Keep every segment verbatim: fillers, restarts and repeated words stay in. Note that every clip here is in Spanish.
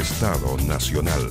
Estado Nacional.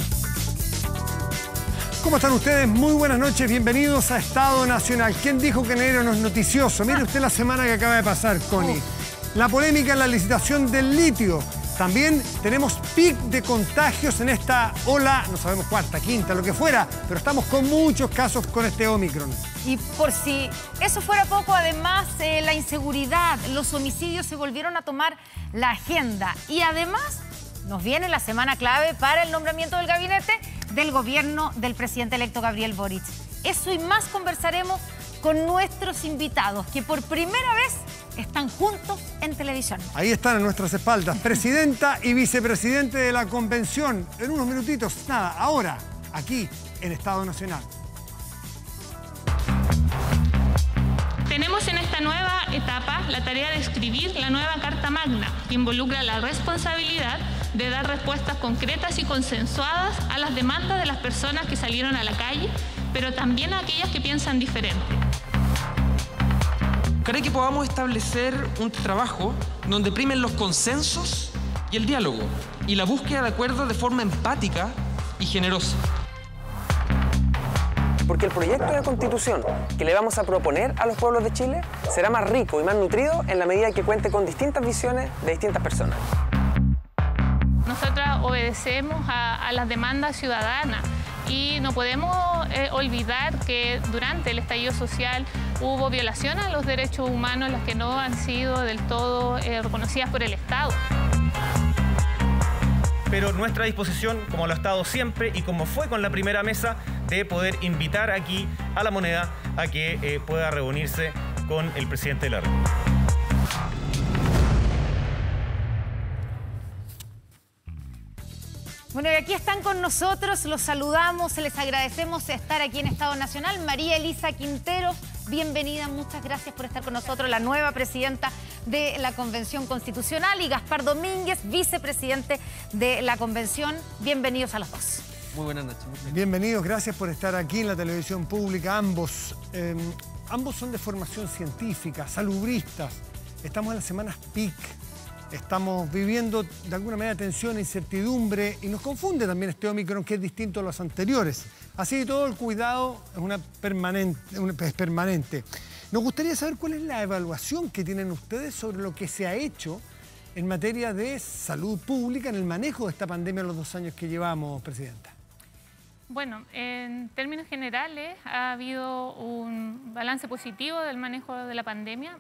¿Cómo están ustedes? Muy buenas noches, bienvenidos a Estado Nacional. ¿Quién dijo que enero no es noticioso? Mire usted la semana que acaba de pasar, Connie. La polémica en la licitación del litio. También tenemos pic de contagios en esta ola, no sabemos cuarta, quinta, lo que fuera, pero estamos con muchos casos con este Omicron. Y por si eso fuera poco, además, eh, la inseguridad, los homicidios se volvieron a tomar la agenda. Y además, nos viene la semana clave para el nombramiento del gabinete del gobierno del presidente electo Gabriel Boric. Eso y más conversaremos con nuestros invitados, que por primera vez están juntos en televisión. Ahí están a nuestras espaldas, presidenta y vicepresidente de la convención. En unos minutitos, nada, ahora, aquí en Estado Nacional. Tenemos en esta nueva etapa la tarea de escribir la nueva Carta Magna, que involucra la responsabilidad de dar respuestas concretas y consensuadas a las demandas de las personas que salieron a la calle, pero también a aquellas que piensan diferente. Creo que podamos establecer un trabajo donde primen los consensos y el diálogo, y la búsqueda de acuerdos de forma empática y generosa. Porque el proyecto de Constitución que le vamos a proponer a los pueblos de Chile será más rico y más nutrido en la medida que cuente con distintas visiones de distintas personas. Nosotras obedecemos a, a las demandas ciudadanas y no podemos eh, olvidar que durante el estallido social hubo violaciones a los derechos humanos, las que no han sido del todo eh, reconocidas por el Estado. Pero nuestra disposición, como lo ha estado siempre y como fue con la primera mesa, de poder invitar aquí a La Moneda a que eh, pueda reunirse con el presidente de la República. Bueno, y aquí están con nosotros, los saludamos, les agradecemos estar aquí en Estado Nacional. María Elisa Quintero, bienvenida, muchas gracias por estar con nosotros, la nueva presidenta de la Convención Constitucional, y Gaspar Domínguez, vicepresidente de la Convención. Bienvenidos a los dos. Muy buenas noches. Muy bien. Bienvenidos, gracias por estar aquí en la televisión pública, ambos. Eh, ambos son de formación científica, salubristas. Estamos en las semanas pic. Estamos viviendo de alguna manera tensión, incertidumbre, y nos confunde también este Omicron, que es distinto a los anteriores. Así que todo el cuidado es, una permanente, una, es permanente. Nos gustaría saber cuál es la evaluación que tienen ustedes sobre lo que se ha hecho en materia de salud pública en el manejo de esta pandemia en los dos años que llevamos, Presidenta. Bueno, en términos generales ha habido un balance positivo del manejo de la pandemia.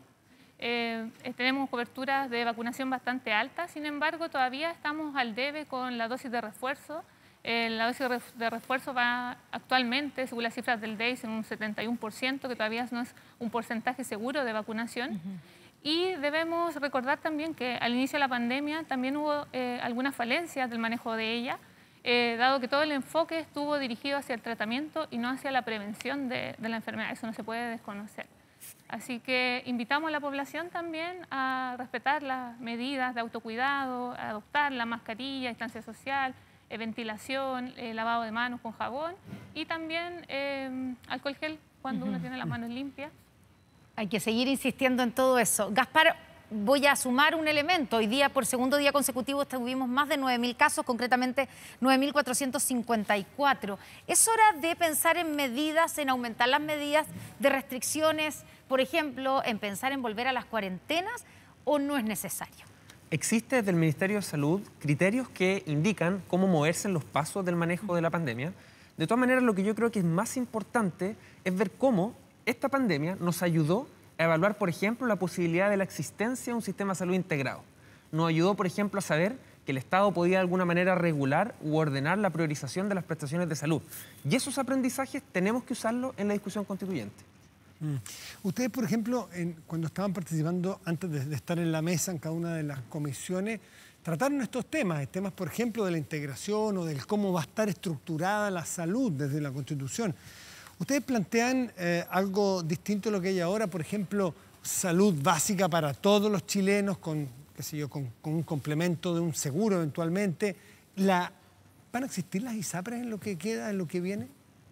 Eh, tenemos coberturas de vacunación bastante altas, sin embargo todavía estamos al debe con la dosis de refuerzo. Eh, la dosis de refuerzo va actualmente, según las cifras del D E I S, en un setenta y uno por ciento, que todavía no es un porcentaje seguro de vacunación. Uh-huh. Y debemos recordar también que al inicio de la pandemia también hubo eh, algunas falencias del manejo de ella, eh, dado que todo el enfoque estuvo dirigido hacia el tratamiento y no hacia la prevención de, de la enfermedad. Eso no se puede desconocer. Así que invitamos a la población también a respetar las medidas de autocuidado, a adoptar la mascarilla, distancia social, eh, ventilación, eh, lavado de manos con jabón y también eh, alcohol gel cuando uno tiene las manos limpias. Hay que seguir insistiendo en todo eso. Gaspar, voy a sumar un elemento. Hoy día, por segundo día consecutivo, tuvimos más de nueve mil casos, concretamente nueve mil cuatrocientos cincuenta y cuatro. ¿Es hora de pensar en medidas, en aumentar las medidas de restricciones, por ejemplo, en pensar en volver a las cuarentenas, o no es necesario? Existe desde el Ministerio de Salud criterios que indican cómo moverse en los pasos del manejo de la pandemia. De todas maneras, lo que yo creo que es más importante es ver cómo esta pandemia nos ayudó a evaluar, por ejemplo, la posibilidad de la existencia de un sistema de salud integrado. Nos ayudó, por ejemplo, a saber que el Estado podía de alguna manera regular u ordenar la priorización de las prestaciones de salud. Y esos aprendizajes tenemos que usarlos en la discusión constituyente. Mm. Ustedes, por ejemplo, en, cuando estaban participando, antes de, de estar en la mesa en cada una de las comisiones, trataron estos temas, temas, por ejemplo, de la integración o del cómo va a estar estructurada la salud desde la Constitución. ¿Ustedes plantean eh, algo distinto a lo que hay ahora? Por ejemplo, salud básica para todos los chilenos, con, qué sé yo, con, con un complemento de un seguro eventualmente. La, ¿Van a existir las ISAPRES en lo que queda, en lo que viene?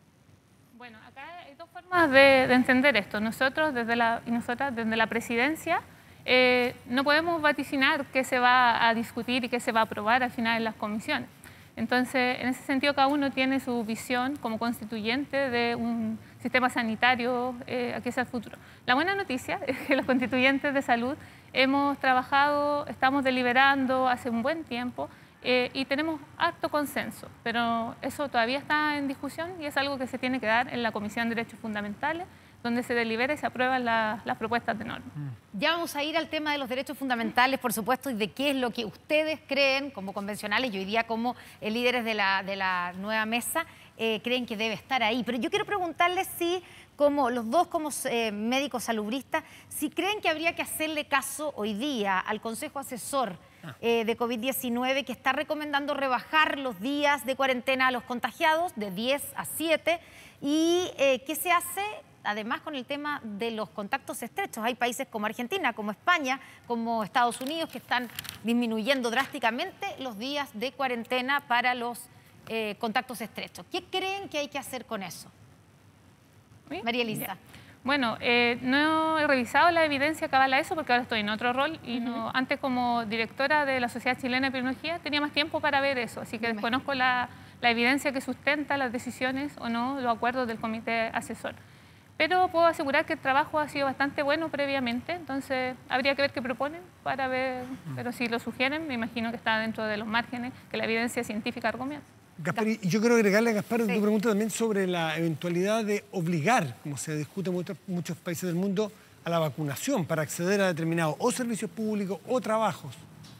Bueno, acá hay dos formas de, de entender esto. Nosotros desde la, y nosotras desde la presidencia eh, no podemos vaticinar qué se va a discutir y qué se va a aprobar al final en las comisiones. Entonces, en ese sentido, cada uno tiene su visión como constituyente de un sistema sanitario eh, aquí hacia el futuro. La buena noticia es que los constituyentes de salud hemos trabajado, estamos deliberando hace un buen tiempo eh, y tenemos harto consenso, pero eso todavía está en discusión y es algo que se tiene que dar en la Comisión de Derechos Fundamentales, donde se delibera y se aprueban la, las propuestas de norma. Ya vamos a ir al tema de los derechos fundamentales, por supuesto, y de qué es lo que ustedes creen como convencionales y hoy día como eh, líderes de la, de la nueva mesa eh, creen que debe estar ahí. Pero yo quiero preguntarles si, como los dos como eh, médicos salubristas, si creen que habría que hacerle caso hoy día al Consejo Asesor eh, de COVID diecinueve que está recomendando rebajar los días de cuarentena a los contagiados de diez a siete y eh, qué se hace además con el tema de los contactos estrechos. Hay países como Argentina, como España, como Estados Unidos que están disminuyendo drásticamente los días de cuarentena para los eh, contactos estrechos. ¿Qué creen que hay que hacer con eso? ¿Sí? María Elisa. Bueno, eh, no he revisado la evidencia que avala eso porque ahora estoy en otro rol y uh-huh. no, antes como directora de la Sociedad Chilena de Epidemiología tenía más tiempo para ver eso, así que desconozco la, la evidencia que sustenta las decisiones o no, los acuerdos del comité asesor. Pero puedo asegurar que el trabajo ha sido bastante bueno previamente, entonces habría que ver qué proponen para ver, pero si lo sugieren, me imagino que está dentro de los márgenes que la evidencia científica argumenta. Gaspar, y yo quiero agregarle a Gaspar sí. tu pregunta también sobre la eventualidad de obligar, como se discute en muchos, muchos países del mundo, a la vacunación para acceder a determinados o servicios públicos o trabajos.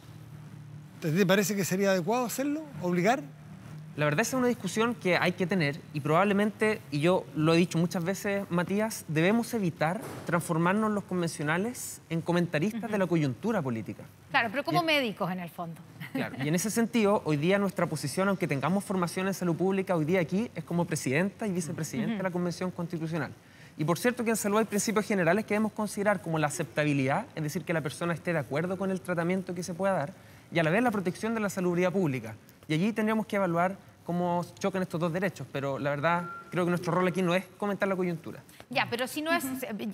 ¿Te parece que sería adecuado hacerlo? ¿Obligar? La verdad es una discusión que hay que tener y probablemente, y yo lo he dicho muchas veces, Matías, debemos evitar transformarnos los convencionales en comentaristas uh-huh. de la coyuntura política. Claro, pero como y, médicos en el fondo. Claro, y en ese sentido, hoy día nuestra posición, aunque tengamos formación en salud pública, hoy día aquí es como presidenta y vicepresidenta uh-huh. de la Convención Constitucional. Y por cierto que en salud hay principios generales que debemos considerar como la aceptabilidad, es decir, que la persona esté de acuerdo con el tratamiento que se pueda dar, y a la vez la protección de la salubridad pública. Y allí tendríamos que evaluar cómo chocan estos dos derechos, pero la verdad creo que nuestro rol aquí no es comentar la coyuntura. Ya, pero si no es,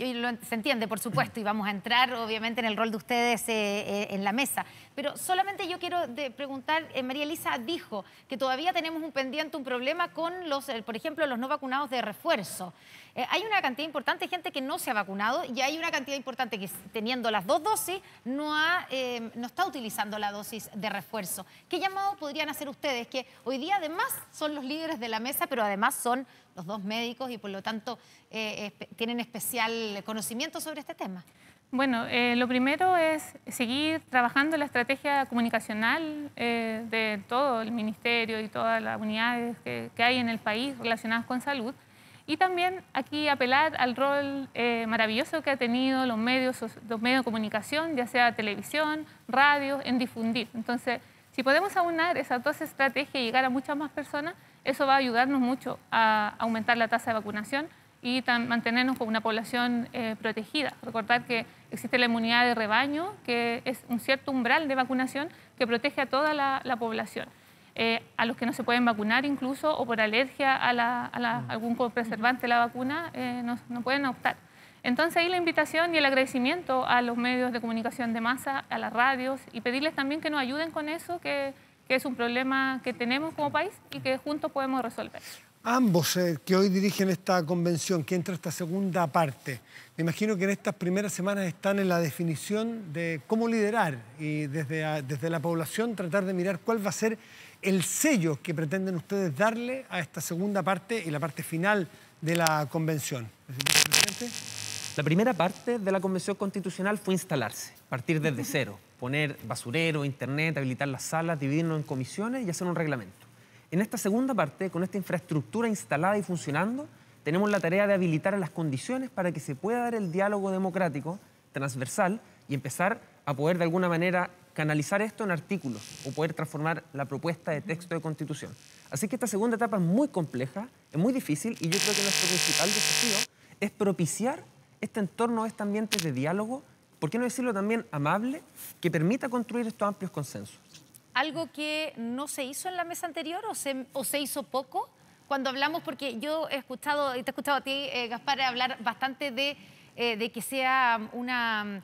se entiende, por supuesto, y vamos a entrar obviamente en el rol de ustedes eh, eh, en la mesa, pero solamente yo quiero de preguntar, eh, María Elisa dijo que todavía tenemos un pendiente, un problema con los, eh, por ejemplo, los no vacunados de refuerzo. Eh, hay una cantidad importante de gente que no se ha vacunado y hay una cantidad importante que teniendo las dos dosis no, ha, eh, no está utilizando la dosis de refuerzo. ¿Qué llamado podrían hacer ustedes? Que hoy día además son los líderes de la mesa, pero además son los dos médicos y por lo tanto eh, eh, tienen especial conocimiento sobre este tema. Bueno, eh, lo primero es seguir trabajando en la estrategia comunicacional eh, de todo el ministerio y todas las unidades que, que hay en el país relacionadas con salud. Y también aquí apelar al rol eh, maravilloso que ha tenido los medios, los medios de comunicación, ya sea televisión, radio, en difundir. Entonces, si podemos aunar esas dos estrategias y llegar a muchas más personas, eso va a ayudarnos mucho a aumentar la tasa de vacunación y mantenernos con una población eh, protegida. Recordar que existe la inmunidad de rebaño, que es un cierto umbral de vacunación que protege a toda la, la población. Eh, a los que no se pueden vacunar incluso o por alergia a, la, a, la, a algún preservante de la vacuna eh, no, no pueden optar. Entonces ahí la invitación y el agradecimiento a los medios de comunicación de masa, a las radios y pedirles también que nos ayuden con eso, que, que es un problema que tenemos como país y que juntos podemos resolver. Ambos eh, que hoy dirigen esta convención, que entra esta segunda parte, me imagino que en estas primeras semanas están en la definición de cómo liderar y desde, a, desde la población tratar de mirar cuál va a ser el sello que pretenden ustedes darle a esta segunda parte y la parte final de la convención. ¿Presidente? La primera parte de la Convención Constitucional fue instalarse, partir desde cero, poner basurero, internet, habilitar las salas, dividirnos en comisiones y hacer un reglamento. En esta segunda parte, con esta infraestructura instalada y funcionando, tenemos la tarea de habilitar las condiciones para que se pueda dar el diálogo democrático, transversal, y empezar a poder de alguna manera canalizar esto en artículos o poder transformar la propuesta de texto de Constitución. Así que esta segunda etapa es muy compleja, es muy difícil y yo creo que nuestro principal desafío es propiciar este entorno, este ambiente de diálogo, por qué no decirlo también amable, que permita construir estos amplios consensos. ¿Algo que no se hizo en la mesa anterior o se, o se hizo poco? Cuando hablamos, porque yo he escuchado, y te he escuchado a ti, eh, Gaspar, hablar bastante de, eh, de que sea una...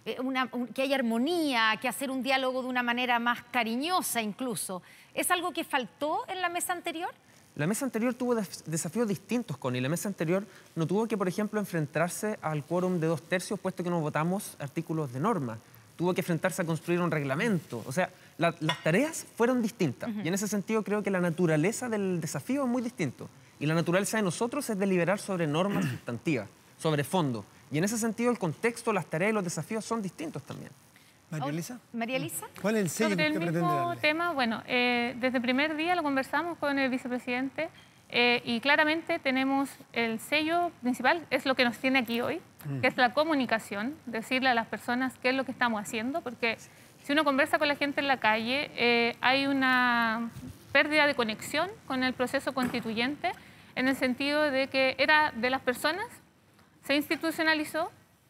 una, un, que haya armonía, que hacer un diálogo de una manera más cariñosa incluso. ¿Es algo que faltó en la mesa anterior? La mesa anterior tuvo des desafíos distintos, Connie. La mesa anterior no tuvo que, por ejemplo, enfrentarse al quórum de dos tercios, puesto que no votamos artículos de norma. Tuvo que enfrentarse a construir un reglamento. O sea, la, las tareas fueron distintas. Uh-huh. Y en ese sentido creo que la naturaleza del desafío es muy distinto. Y la naturaleza de nosotros es deliberar sobre normas sustantivas, sobre fondo. Y en ese sentido el contexto, las tareas y los desafíos son distintos también. ¿María Elisa? ¿María Elisa? ¿Cuál es el sello Sobre que usted el pretende mismo darle? tema, bueno, eh, desde el primer día lo conversamos con el vicepresidente eh, y claramente tenemos el sello principal, es lo que nos tiene aquí hoy, mm. que es la comunicación, decirle a las personas qué es lo que estamos haciendo, porque si uno conversa con la gente en la calle, eh, hay una pérdida de conexión con el proceso constituyente, en el sentido de que era de las personas, se institucionalizó,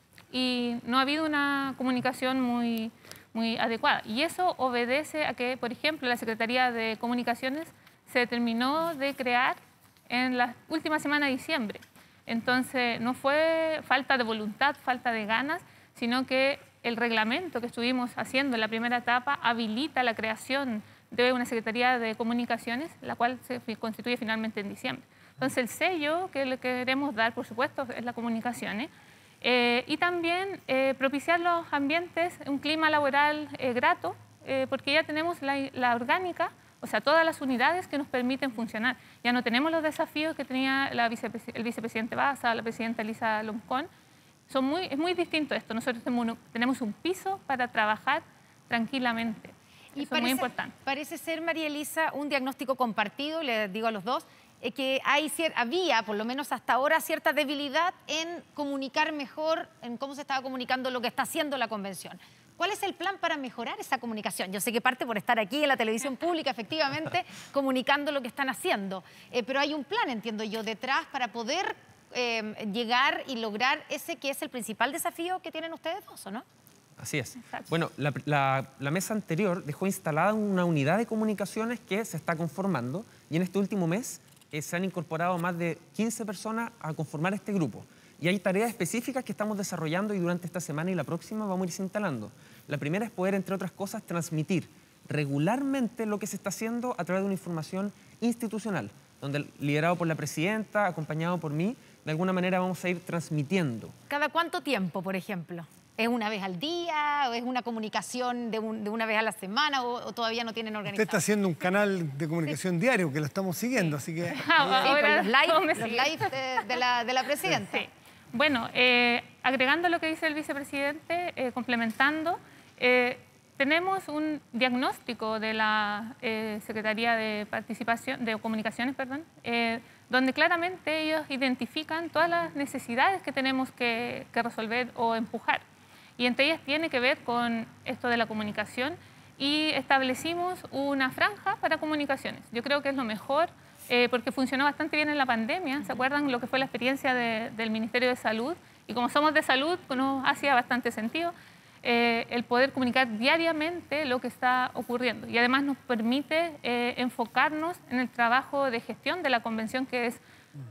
y no ha habido una comunicación muy, muy adecuada. Y eso obedece a que, por ejemplo, la Secretaría de Comunicaciones se terminó de crear en la última semana de diciembre. Entonces, no fue falta de voluntad, falta de ganas, sino que el reglamento que estuvimos haciendo en la primera etapa habilita la creación de una Secretaría de Comunicaciones, la cual se constituye finalmente en diciembre. Entonces, el sello que le queremos dar, por supuesto, es la comunicación, ¿eh? Eh, y también eh, propiciar los ambientes, un clima laboral eh, grato, eh, porque ya tenemos la, la orgánica, o sea, todas las unidades que nos permiten funcionar. Ya no tenemos los desafíos que tenía la vicepres el vicepresidente Baza, la presidenta Elisa Loncón. Son muy, es muy distinto esto. Nosotros tenemos un piso para trabajar tranquilamente. Y Eso parece, es muy importante. Parece ser, María Elisa, un diagnóstico compartido, le digo a los dos, que hay, había, por lo menos hasta ahora, cierta debilidad en comunicar mejor, en cómo se estaba comunicando lo que está haciendo la convención. ¿Cuál es el plan para mejorar esa comunicación? Yo sé que parte por estar aquí en la televisión pública, efectivamente, comunicando lo que están haciendo. Eh, pero hay un plan, entiendo yo, detrás para poder eh, llegar y lograr ese que es el principal desafío que tienen ustedes dos, ¿o no? Así es. Exacto. Bueno, la, la, la mesa anterior dejó instalada una unidad de comunicaciones que se está conformando y en este último mes eh, se han incorporado más de quince personas a conformar este grupo. Y hay tareas específicas que estamos desarrollando y durante esta semana y la próxima vamos a irse instalando. La primera es poder, entre otras cosas, transmitir regularmente lo que se está haciendo a través de una información institucional, donde liderado por la presidenta, acompañado por mí, de alguna manera vamos a ir transmitiendo. ¿Cada cuánto tiempo, por ejemplo? ¿Es una vez al día o es una comunicación de, un, de una vez a la semana o, o todavía no tienen organizado? Usted está haciendo un canal de comunicación sí. diario que lo estamos siguiendo, así que... Ah, sí, con los live, los live de, de, la, de la presidenta. Sí. Bueno, eh, agregando lo que dice el vicepresidente, eh, complementando, eh, tenemos un diagnóstico de la eh, Secretaría de Participación, de Comunicaciones, perdón, eh, donde claramente ellos identifican todas las necesidades que tenemos que, que resolver o empujar. Y entre ellas tiene que ver con esto de la comunicación y establecimos una franja para comunicaciones. Yo creo que es lo mejor eh, porque funcionó bastante bien en la pandemia. ¿Se acuerdan lo que fue la experiencia de, del Ministerio de Salud? Y como somos de salud, nos hacía bastante sentido eh, el poder comunicar diariamente lo que está ocurriendo. Y además nos permite eh, enfocarnos en el trabajo de gestión de la convención, que es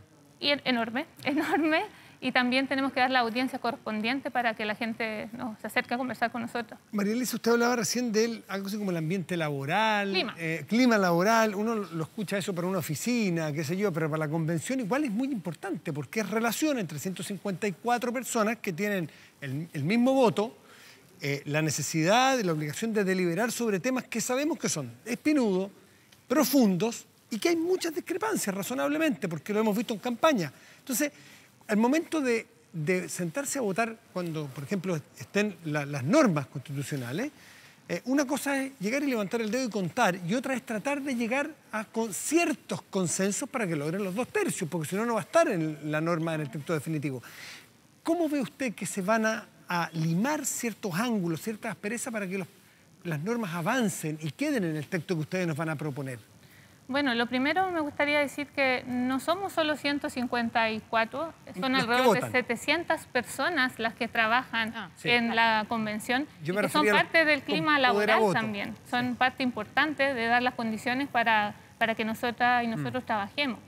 enorme, enorme. Y también tenemos que dar la audiencia correspondiente para que la gente nos se acerque a conversar con nosotros. María Elisa, usted hablaba recién de algo así como el ambiente laboral, clima. Eh, clima laboral. Uno lo escucha eso para una oficina, qué sé yo, pero para la convención igual es muy importante porque es relación entre ciento cincuenta y cuatro personas que tienen el, el mismo voto, eh, la necesidad y la obligación de deliberar sobre temas que sabemos que son espinudos, profundos y que hay muchas discrepancias razonablemente porque lo hemos visto en campaña. Entonces, al momento de, de sentarse a votar, cuando, por ejemplo, estén la, las normas constitucionales, eh, una cosa es llegar y levantar el dedo y contar, y otra es tratar de llegar a con ciertos consensos para que logren los dos tercios, porque si no, no va a estar en la norma en el texto definitivo. ¿Cómo ve usted que se van a, a limar ciertos ángulos, ciertas asperezas para que los, las normas avancen y queden en el texto que ustedes nos van a proponer? Bueno, lo primero me gustaría decir que no somos solo ciento cincuenta y cuatro, son alrededor de setecientas personas las que trabajan ah, sí. en la convención y que son parte del clima laboral también. Son sí. parte importante de dar las condiciones para, para que nosotras y nosotros mm. trabajemos.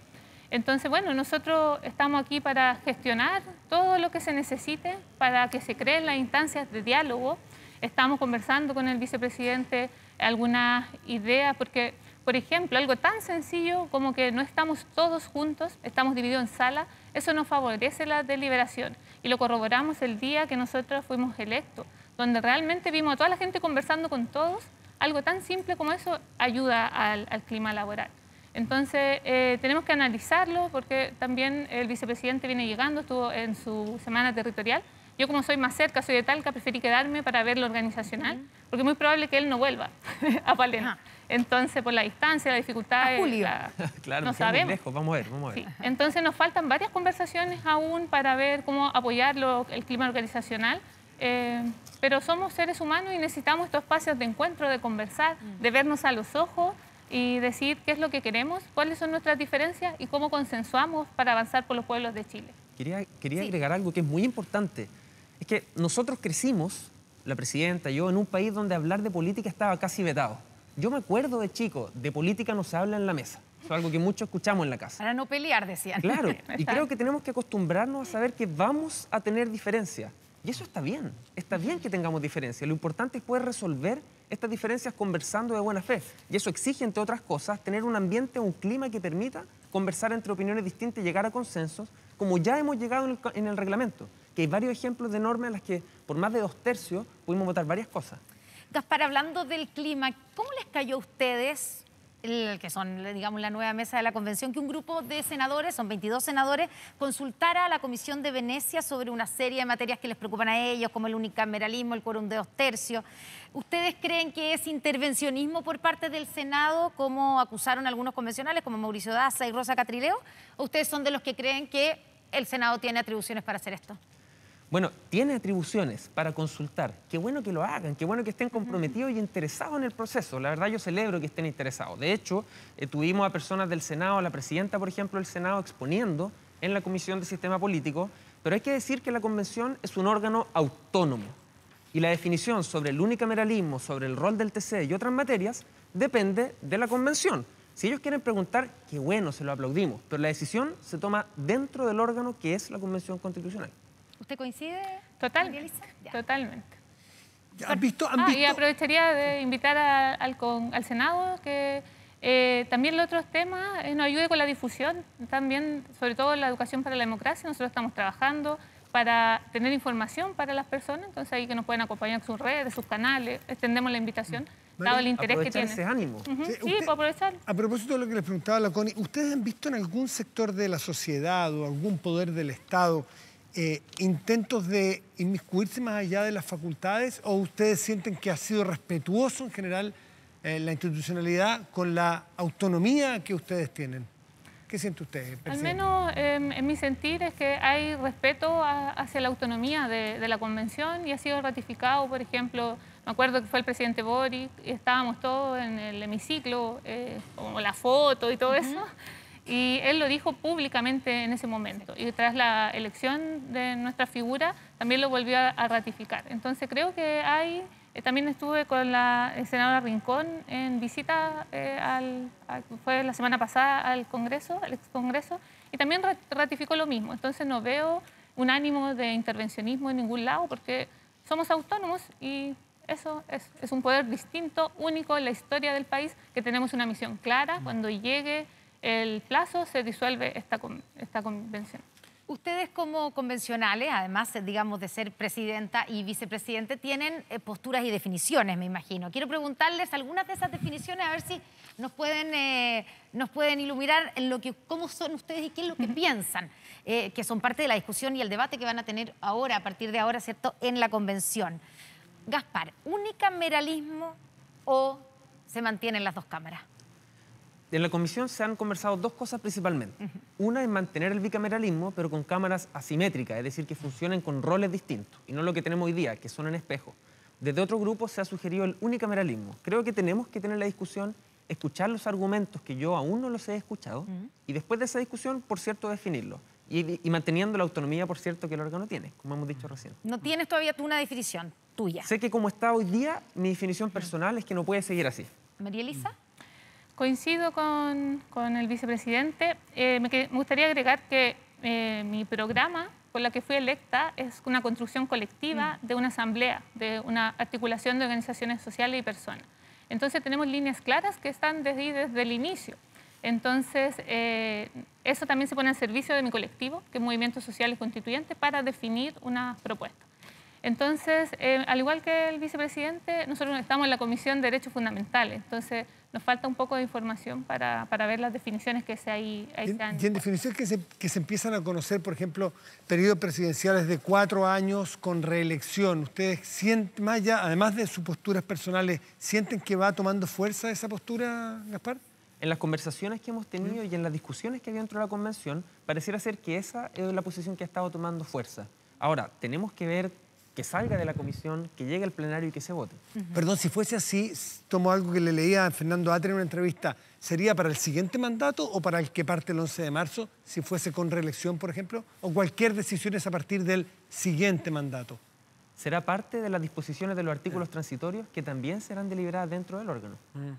Entonces, bueno, nosotros estamos aquí para gestionar todo lo que se necesite para que se creen las instancias de diálogo. Estamos conversando con el vicepresidente algunas ideas, porque, por ejemplo, algo tan sencillo como que no estamos todos juntos, estamos divididos en salas, eso nos favorece la deliberación. Y lo corroboramos el día que nosotros fuimos electos, donde realmente vimos a toda la gente conversando con todos. Algo tan simple como eso ayuda al, al clima laboral. Entonces, eh, tenemos que analizarlo porque también el vicepresidente viene llegando, estuvo en su semana territorial. Yo, como soy más cerca, soy de Talca, preferí quedarme para ver lo organizacional, porque es muy probable que él no vuelva a Palena. Entonces, por la distancia, la dificultad... A Julio. La, claro, no sabemos. Lejos. Vamos a ver, vamos a ver. Sí. Entonces, nos faltan varias conversaciones aún para ver cómo apoyar lo, el clima organizacional. Eh, pero somos seres humanos y necesitamos estos espacios de encuentro, de conversar, de vernos a los ojos y decir qué es lo que queremos, cuáles son nuestras diferencias y cómo consensuamos para avanzar por los pueblos de Chile. Quería, quería Sí. agregar algo que es muy importante. Es que nosotros crecimos, la presidenta y yo, en un país donde hablar de política estaba casi vetado. Yo me acuerdo de chico, de política no se habla en la mesa. Eso es algo que muchos escuchamos en la casa. Para no pelear, decían. Claro, y creo que tenemos que acostumbrarnos a saber que vamos a tener diferencias. Y eso está bien, está bien que tengamos diferencias. Lo importante es poder resolver estas diferencias conversando de buena fe. Y eso exige, entre otras cosas, tener un ambiente, un clima que permita conversar entre opiniones distintas y llegar a consensos, como ya hemos llegado en el, en el reglamento, que hay varios ejemplos de normas en las que por más de dos tercios pudimos votar varias cosas. Gaspar, hablando del clima, ¿cómo les cayó a ustedes, el, que son, digamos, la nueva mesa de la convención, que un grupo de senadores, son veintidós senadores, consultara a la Comisión de Venecia sobre una serie de materias que les preocupan a ellos, como el unicameralismo, el quórum de dos tercios? ¿Ustedes creen que es intervencionismo por parte del Senado, como acusaron algunos convencionales, como Mauricio Daza y Rosa Catrileo? ¿O ustedes son de los que creen que el Senado tiene atribuciones para hacer esto? Bueno, tiene atribuciones para consultar. Qué bueno que lo hagan, qué bueno que estén comprometidos y interesados en el proceso. La verdad, yo celebro que estén interesados. De hecho, eh, tuvimos a personas del Senado, a la presidenta, por ejemplo, del Senado, exponiendo en la Comisión de Sistema Político, pero hay que decir que la Convención es un órgano autónomo y la definición sobre el unicameralismo, sobre el rol del T C y otras materias, depende de la Convención. Si ellos quieren preguntar, qué bueno, se lo aplaudimos, pero la decisión se toma dentro del órgano que es la Convención Constitucional. ¿Usted coincide? Totalmente, Ya. totalmente. ¿Han visto? ¿Han Ah, visto? y aprovecharía de invitar a- al, con- al Senado que eh, también los otros temas eh, nos ayude con la difusión, también, sobre todo la educación para la democracia. Nosotros estamos trabajando para tener información para las personas, entonces ahí que nos pueden acompañar en sus redes, sus canales, extendemos la invitación, dado el interés que Aprovechar tienen. ese ánimo. Ujú, Sí, Sí, usted- para aprovechar. A propósito de lo que les preguntaba la Connie, ¿ustedes han visto en algún sector de la sociedad o algún poder del Estado eh, intentos de inmiscuirse más allá de las facultades, o ustedes sienten que ha sido respetuoso en general eh, la institucionalidad con la autonomía que ustedes tienen? ¿Qué siente usted, Al presidente? menos eh, en mi sentir es que hay respeto a- hacia la autonomía de, de la convención y ha sido ratificado, por ejemplo, me acuerdo que fue el presidente Boric y estábamos todos en el hemiciclo, eh, con la foto y todo eso, y él lo dijo públicamente en ese momento. Y tras la elección de nuestra figura también lo volvió a, a ratificar. Entonces creo que hay... Eh, también estuve con la eh, senadora Rincón en visita, eh, al, al- fue la semana pasada al Congreso, al ex Congreso, y también ra- ratificó lo mismo. Entonces no veo un ánimo de intervencionismo en ningún lado porque somos autónomos y eso es, es un poder distinto, único en la historia del país, que tenemos una misión clara. Cuando llegue el plazo se disuelve esta, con- esta convención. Ustedes como convencionales, además, digamos, de ser presidenta y vicepresidente, tienen eh, posturas y definiciones, me imagino. Quiero preguntarles algunas de esas definiciones, a ver si nos pueden, eh, nos pueden iluminar en lo que, cómo son ustedes y qué es lo que piensan, eh, que son parte de la discusión y el debate que van a tener ahora, a partir de ahora, ¿cierto?, en la convención. Gaspar, ¿unicameralismo o se mantienen las dos cámaras? En la comisión se han conversado dos cosas principalmente. Una es mantener el bicameralismo, pero con cámaras asimétricas, es decir, que funcionen con roles distintos, y no lo que tenemos hoy día, que son en espejo. Desde otro grupo se ha sugerido el unicameralismo. Creo que tenemos que tener la discusión, escuchar los argumentos que yo aún no los he escuchado, y después de esa discusión, por cierto, definirlo. Y, y manteniendo la autonomía, por cierto, que el órgano tiene, como hemos dicho recién. No tienes todavía tú una definición tuya. Sé que como está hoy día, mi definición personal es que no puede seguir así. María Elisa. Coincido con, con el vicepresidente. Eh, me, me gustaría agregar que eh, mi programa por la que fui electa es una construcción colectiva de una asamblea, de una articulación de organizaciones sociales y personas. Entonces tenemos líneas claras que están desde, desde el inicio. Entonces eh, eso también se pone al servicio de mi colectivo, que es Movimientos Sociales Constituyentes, para definir una propuesta. Entonces, eh, al igual que el vicepresidente, nosotros estamos en la Comisión de Derechos Fundamentales, entonces nos falta un poco de información para, para ver las definiciones que se, ahí, ahí y, se han... Y en definición que se, que se empiezan a conocer, por ejemplo, periodos presidenciales de cuatro años con reelección. ¿Ustedes sienten, más allá, además de sus posturas personales, sienten que va tomando fuerza esa postura, Gaspar? En las conversaciones que hemos tenido y en las discusiones que había dentro de la convención, pareciera ser que esa es la posición que ha estado tomando fuerza. Ahora, tenemos que ver que salga de la comisión, que llegue al plenario y que se vote. Uh-huh. Perdón, si fuese así, tomo algo que le leía a Fernando Atria en una entrevista, ¿sería para el siguiente mandato o para el que parte el once de marzo, si fuese con reelección, por ejemplo? ¿O cualquier decisión es a partir del siguiente mandato? Será parte de las disposiciones de los artículos transitorios que también serán deliberadas dentro del órgano. Uh-huh.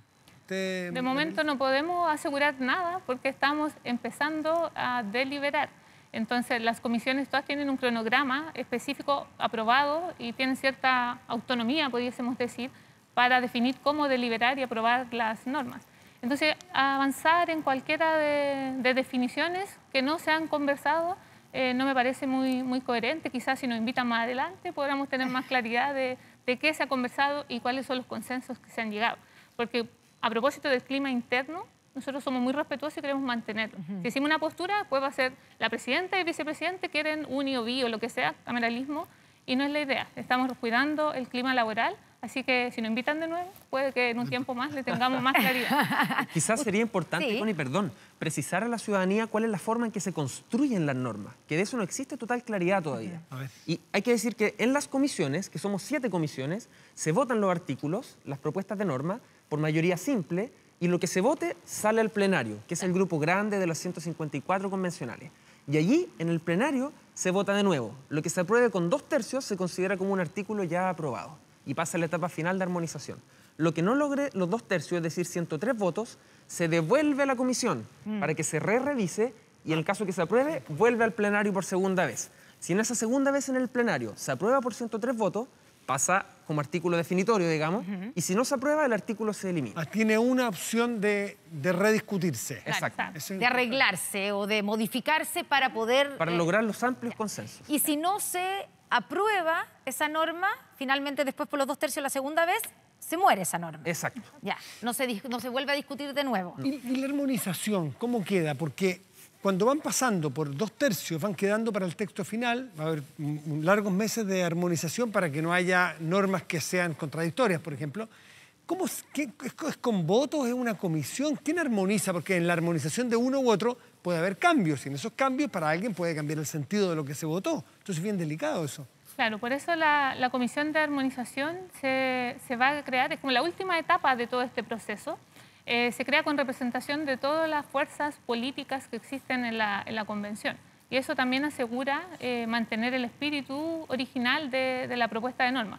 De momento no podemos asegurar nada porque estamos empezando a deliberar. Entonces, las comisiones todas tienen un cronograma específico aprobado y tienen cierta autonomía, pudiésemos decir, para definir cómo deliberar y aprobar las normas. Entonces, avanzar en cualquiera de, de definiciones que no se han conversado eh, no me parece muy, muy coherente. Quizás si nos invitan más adelante podamos tener más claridad de, de qué se ha conversado y cuáles son los consensos que se han llegado. Porque a propósito del clima interno, nosotros somos muy respetuosos y queremos mantenerlo. Uh-huh. Si hicimos una postura, pues va a ser la presidenta y el vicepresidente quieren uni o bi o lo que sea, cameralismo, y no es la idea. Estamos cuidando el clima laboral, así que si nos invitan de nuevo, puede que en un tiempo más le tengamos más claridad. Quizás sería importante, sí. Connie, perdón, precisar a la ciudadanía cuál es la forma en que se construyen las normas, que de eso no existe total claridad todavía. Uh-huh. A ver. Y hay que decir que en las comisiones, que somos siete comisiones, se votan los artículos, las propuestas de norma, por mayoría simple, y lo que se vote sale al plenario, que es el grupo grande de las ciento cincuenta y cuatro convencionales. Y allí, en el plenario, se vota de nuevo. Lo que se apruebe con dos tercios se considera como un artículo ya aprobado y pasa a la etapa final de armonización. Lo que no logre los dos tercios, es decir, ciento tres votos, se devuelve a la comisión mm. para que se re-revise y en el caso que se apruebe, vuelve al plenario por segunda vez. Si en esa segunda vez en el plenario se aprueba por ciento tres votos, pasa como artículo definitorio, digamos, uh-huh. y si no se aprueba, el artículo se elimina. Tiene una opción de, de rediscutirse. Exacto. Exacto. De arreglarse o de modificarse para poder... Para eh, lograr los amplios consensos. Y si no se aprueba esa norma, finalmente después por los dos tercios la segunda vez, se muere esa norma. Exacto. Ya, no se, no se vuelve a discutir de nuevo. ¿Y, y la armonización cómo queda? Porque cuando van pasando por dos tercios, van quedando para el texto final, va a haber largos meses de armonización para que no haya normas que sean contradictorias, por ejemplo. ¿Cómo es, qué, es con votos? ¿Es una comisión? ¿Quién armoniza? Porque en la armonización de uno u otro puede haber cambios, y en esos cambios para alguien puede cambiar el sentido de lo que se votó. Entonces es bien delicado eso. Claro, por eso la, la comisión de armonización se, se va a crear, es como la última etapa de todo este proceso. Eh, se crea con representación de todas las fuerzas políticas que existen en la, en la convención. Y eso también asegura eh, mantener el espíritu original de, de la propuesta de norma.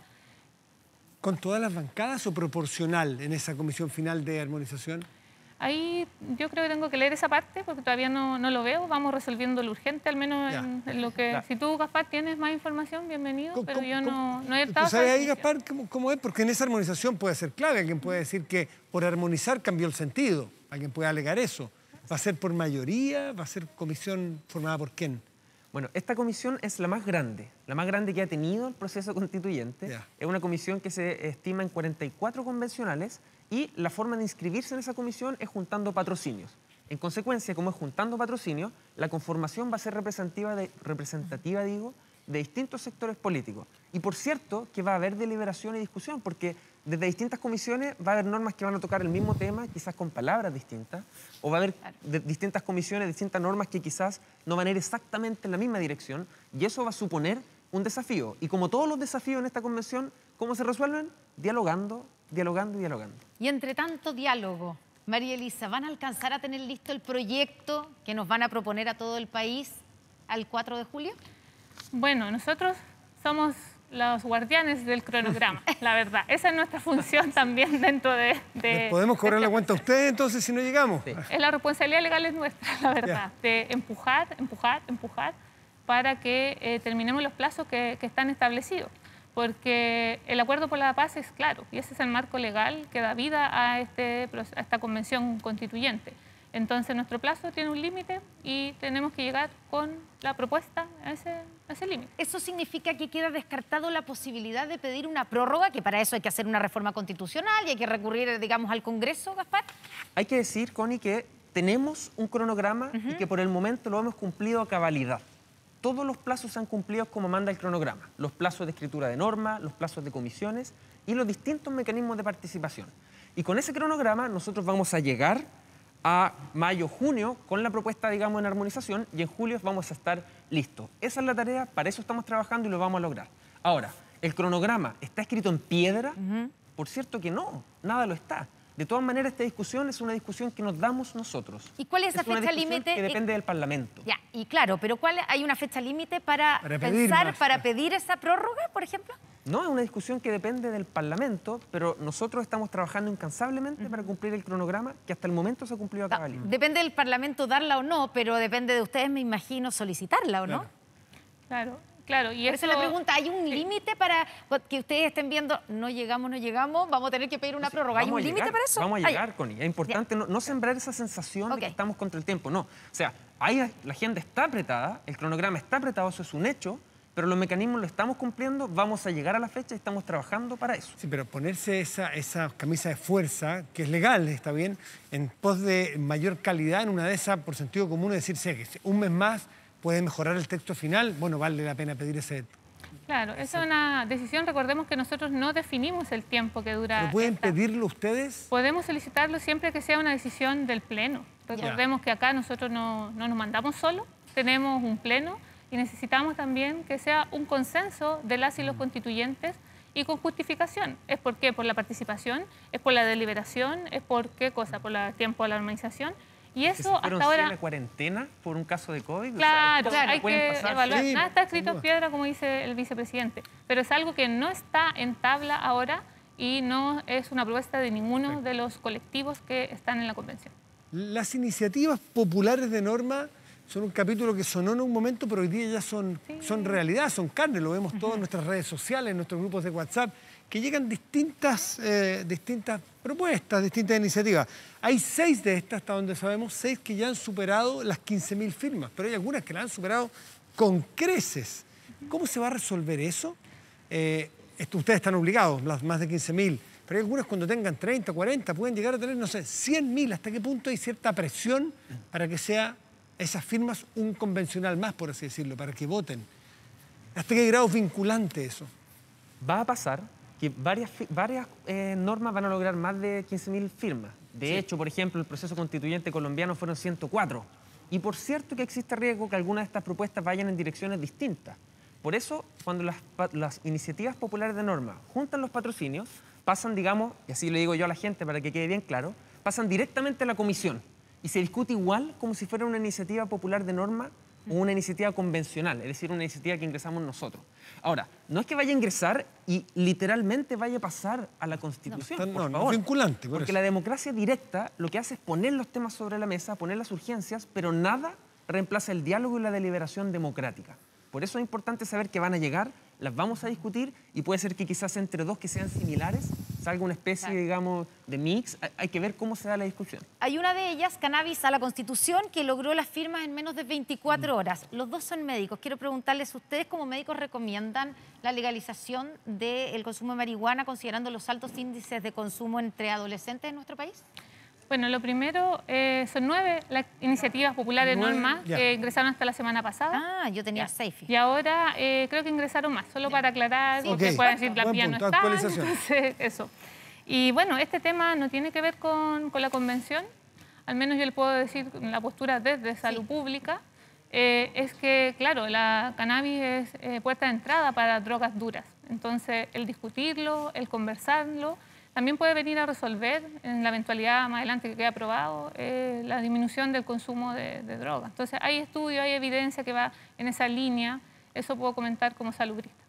¿Con todas las bancadas o proporcional en esa comisión final de armonización? Ahí yo creo que tengo que leer esa parte porque todavía no, no lo veo. Vamos resolviendo lo urgente, al menos en, en lo que... Ya. Si tú, Gaspar, tienes más información, bienvenido, ¿Cómo, pero yo no, no he estado... ¿Tú sabes ahí, Gaspar, cómo, cómo es? Porque en esa armonización puede ser clave. Alguien puede decir que por armonizar cambió el sentido. Alguien puede alegar eso. ¿Va a ser por mayoría? ¿Va a ser comisión formada por quién? Bueno, esta comisión es la más grande, la más grande que ha tenido el proceso constituyente. Yeah. Es una comisión que se estima en cuarenta y cuatro convencionales y la forma de inscribirse en esa comisión es juntando patrocinios. En consecuencia, como es juntando patrocinios, la conformación va a ser representativa, de, representativa digo, de distintos sectores políticos. Y por cierto, que va a haber deliberación y discusión, porque desde distintas comisiones va a haber normas que van a tocar el mismo tema, quizás con palabras distintas, o va a haber de distintas comisiones, distintas normas que quizás no van a ir exactamente en la misma dirección, y eso va a suponer un desafío. Y como todos los desafíos en esta convención, ¿cómo se resuelven? Dialogando, dialogando y dialogando. Y entre tanto diálogo, María Elisa, ¿van a alcanzar a tener listo el proyecto que nos van a proponer a todo el país al cuatro de julio? Bueno, nosotros somos los guardianes del cronograma, la verdad. Esa es nuestra función también dentro de... de ¿Les podemos cobrar la cuenta a ustedes entonces si no llegamos? Sí. Es la responsabilidad legal es nuestra, la verdad, Ya. de empujar, empujar, empujar para que eh, terminemos los plazos que, que están establecidos. Porque el acuerdo por la paz es claro y ese es el marco legal que da vida a, este, a esta convención constituyente. Entonces nuestro plazo tiene un límite y tenemos que llegar con la propuesta a ese, a ese límite. ¿Eso significa que queda descartado la posibilidad de pedir una prórroga, que para eso hay que hacer una reforma constitucional y hay que recurrir, digamos, al Congreso, Gaspar? Hay que decir, Connie, que tenemos un cronograma uh-huh. y que por el momento lo hemos cumplido a cabalidad. Todos los plazos se han cumplido como manda el cronograma. Los plazos de escritura de norma, los plazos de comisiones y los distintos mecanismos de participación. Y con ese cronograma nosotros vamos a llegar a mayo, junio, con la propuesta, digamos, en armonización, y en julio vamos a estar listos. Esa es la tarea, para eso estamos trabajando y lo vamos a lograr. Ahora, ¿el cronograma está escrito en piedra? Uh-huh. Por cierto que no, nada lo está. De todas maneras, esta discusión es una discusión que nos damos nosotros. ¿Y cuál es esa es una fecha discusión límite? que depende del Parlamento. Ya, y claro, pero ¿cuál hay una fecha límite para, para pedir pensar, más. para pedir esa prórroga, por ejemplo? No, es una discusión que depende del Parlamento, pero nosotros estamos trabajando incansablemente uh-huh. para cumplir el cronograma que hasta el momento se ha cumplido a cabalidad. No, depende del Parlamento darla o no, pero depende de ustedes, me imagino, solicitarla o no. Claro, claro. claro y Por eso eso la pregunta, ¿hay un sí. límite para que ustedes estén viendo, no llegamos, no llegamos, vamos a tener que pedir una prórroga? ¿Hay un límite para eso? Vamos a llegar, Ay. Connie. Es importante no, no sembrar esa sensación okay. de que estamos contra el tiempo. No, o sea, ahí la agenda está apretada, el cronograma está apretado, eso es un hecho, pero los mecanismos lo estamos cumpliendo, vamos a llegar a la fecha y estamos trabajando para eso. Sí, pero ponerse esa, esa camisa de fuerza, que es legal, está bien, en pos de mayor calidad, en una de esas, por sentido común, es decir, sé que un mes más puede mejorar el texto final, bueno, vale la pena pedir ese... Claro, esa es una decisión, recordemos que nosotros no definimos el tiempo que dura... ¿Pero pueden esta. pedirlo ustedes? Podemos solicitarlo siempre que sea una decisión del Pleno. Recordemos yeah. que acá nosotros no, no nos mandamos solos, tenemos un Pleno, y necesitamos también que sea un consenso de las y los constituyentes y con justificación. ¿Es por qué? Por la participación, es por la deliberación, es por qué cosa, por el tiempo de la organización. Y eso hasta ahora... la cuarentena por un caso de COVID? Claro, o sea, claro hay que pasar. evaluar. Sí, Nada está escrito en piedra, como dice el vicepresidente, pero es algo que no está en tabla ahora y no es una propuesta de ninguno de los colectivos que están en la convención. Las iniciativas populares de norma son un capítulo que sonó en un momento, pero hoy día ya son, sí. son realidad, son carne, lo vemos todo en nuestras redes sociales, en nuestros grupos de WhatsApp, que llegan distintas, eh, distintas propuestas, distintas iniciativas. Hay seis de estas, hasta donde sabemos, seis que ya han superado las quince mil firmas, pero hay algunas que las han superado con creces. ¿Cómo se va a resolver eso? Eh, esto, ustedes están obligados, las más de quince mil, pero hay algunas cuando tengan treinta, cuarenta, pueden llegar a tener, no sé, cien mil. ¿Hasta qué punto hay cierta presión para que sea esas firmas un convencional más, por así decirlo, para que voten? ¿Hasta qué grado es vinculante eso? Va a pasar que varias, varias eh, normas van a lograr más de quince mil firmas. De sí. hecho, por ejemplo, el proceso constituyente colombiano fueron ciento cuatro. Y por cierto que existe riesgo que algunas de estas propuestas vayan en direcciones distintas. Por eso, cuando las, las iniciativas populares de norma juntan los patrocinios, pasan, digamos, y así le digo yo a la gente para que quede bien claro, pasan directamente a la comisión. Y se discute igual como si fuera una iniciativa popular de norma o una iniciativa convencional, es decir, una iniciativa que ingresamos nosotros. Ahora, no es que vaya a ingresar y literalmente vaya a pasar a la Constitución, no, por no, favor. No es vinculante, por porque eso. La democracia directa lo que hace es poner los temas sobre la mesa, poner las urgencias, pero nada reemplaza el diálogo y la deliberación democrática. Por eso es importante saber que van a llegar, las vamos a discutir y puede ser que quizás entre dos que sean similares salga una especie, claro. digamos, de mix. Hay que ver cómo se da la discusión. Hay una de ellas, Cannabis a la Constitución, que logró las firmas en menos de veinticuatro horas. Los dos son médicos. Quiero preguntarles, ¿ustedes como médicos recomiendan la legalización del consumo de marihuana considerando los altos índices de consumo entre adolescentes en nuestro país? Bueno, lo primero, eh, son nueve las iniciativas populares de norma ya. que ingresaron hasta la semana pasada. Ah, yo tenía seis. Y ahora eh, creo que ingresaron más, solo para aclarar, Sí, porque okay. pueden decir la Buen mía no punto, está, actualización. entonces eso. Y bueno, este tema no tiene que ver con, con la convención, al menos yo le puedo decir la postura desde Salud Sí. Pública, eh, es que, claro, la cannabis es eh, puerta de entrada para drogas duras. Entonces, el discutirlo, el conversarlo, también puede venir a resolver, en la eventualidad más adelante que quede aprobado, eh, la disminución del consumo de, de drogas. Entonces, hay estudios, hay evidencia que va en esa línea. Eso puedo comentar como salubrista.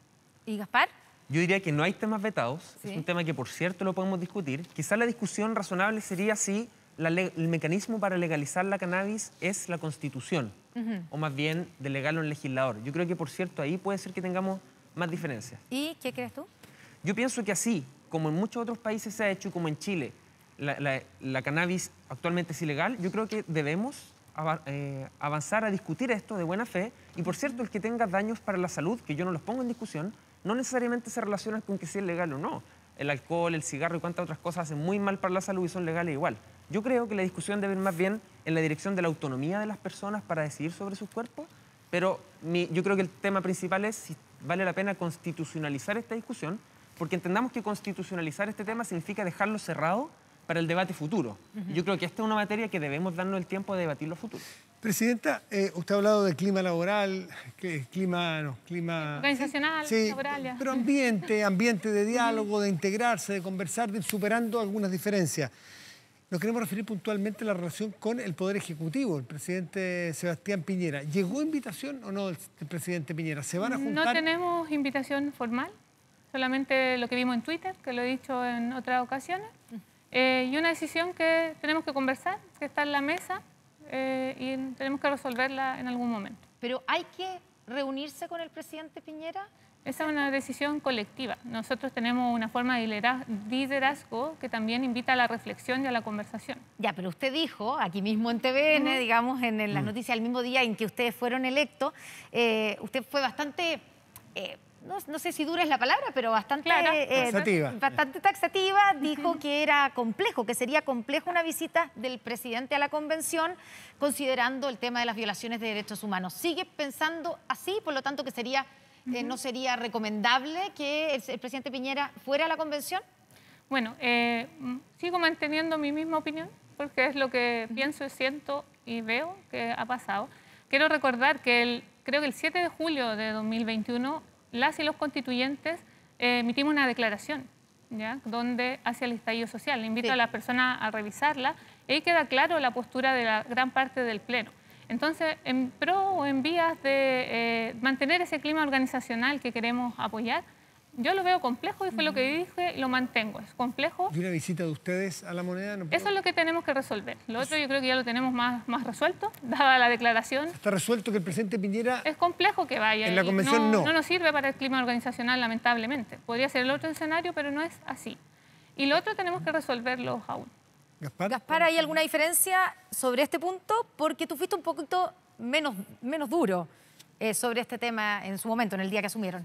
¿Y Gaspar? Yo diría que no hay temas vetados, Sí. es un tema que por cierto lo podemos discutir. Quizás la discusión razonable sería si la el mecanismo para legalizar la cannabis es la Constitución, uh-huh. o más bien delegarlo en el legislador. Yo creo que por cierto ahí puede ser que tengamos más diferencias. ¿Y qué crees tú? Yo pienso que así, como en muchos otros países se ha hecho, como en Chile, la, la, la cannabis actualmente es ilegal, yo creo que debemos eh, avanzar a discutir esto de buena fe. Y por cierto, el que tenga daños para la salud, que yo no los pongo en discusión, no necesariamente se relacionan con que sea legal o no. El alcohol, el cigarro y cuantas otras cosas hacen muy mal para la salud y son legales igual. Yo creo que la discusión debe ir más bien en la dirección de la autonomía de las personas para decidir sobre sus cuerpos, pero mi, yo creo que el tema principal es si vale la pena constitucionalizar esta discusión, porque entendamos que constitucionalizar este tema significa dejarlo cerrado para el debate futuro. Uh-huh. Yo creo que esta es una materia que debemos darnos el tiempo de debatirlo a futuro. Presidenta, eh, usted ha hablado de clima laboral, que, clima, no, clima... Organizacional, sí, laboral. Ya. Pero ambiente, ambiente de diálogo, de integrarse, de conversar, de ir superando algunas diferencias. Nos queremos referir puntualmente a la relación con el Poder Ejecutivo, el presidente Sebastián Piñera. ¿Llegó invitación o no del presidente Piñera? ¿Se van a juntar? No tenemos invitación formal, solamente lo que vimos en Twitter, que lo he dicho en otras ocasiones, eh, y una decisión que tenemos que conversar, que está en la mesa, eh, y tenemos que resolverla en algún momento. ¿Pero hay que reunirse con el presidente Piñera? Esa es una decisión colectiva. Nosotros tenemos una forma de liderazgo que también invita a la reflexión y a la conversación. Ya, pero usted dijo, aquí mismo en T V N, uh-huh. digamos, en, en las noticias del mismo día en que ustedes fueron electos, eh, usted fue bastante, eh, no, no sé si dura es la palabra, pero bastante, claro. eh, taxativa. bastante taxativa. Dijo uh-huh. que era complejo, que sería complejo una visita del presidente a la convención, considerando el tema de las violaciones de derechos humanos. ¿Sigue pensando así? Por lo tanto, que sería... Eh, ¿no sería recomendable que el, el presidente Piñera fuera a la convención? Bueno, eh, sigo manteniendo mi misma opinión, porque es lo que uh-huh. pienso, siento y veo que ha pasado. Quiero recordar que el, creo que el siete de julio de dos mil veintiuno, las y los constituyentes eh, emitimos una declaración, ¿ya? Donde hacia el estallido social. Le invito sí. a las personas a revisarla. Y ahí queda claro la postura de la gran parte del Pleno. Entonces, en pro o en vías de eh, mantener ese clima organizacional que queremos apoyar, yo lo veo complejo y fue lo que dije y lo mantengo. Es complejo. ¿Y una visita de ustedes a La Moneda? No puedo... Eso es lo que tenemos que resolver. Lo otro yo creo que ya lo tenemos más, más resuelto, dada la declaración. ¿Está resuelto que el presidente Piñera... Es complejo que vaya. En la convención no, no. No nos sirve para el clima organizacional, lamentablemente. Podría ser el otro escenario, pero no es así. Y lo otro tenemos que resolverlo aún. Gaspar, Gaspar, ¿hay alguna diferencia sobre este punto? Porque tú fuiste un poquito menos, menos duro eh, sobre este tema en su momento, en el día que asumieron.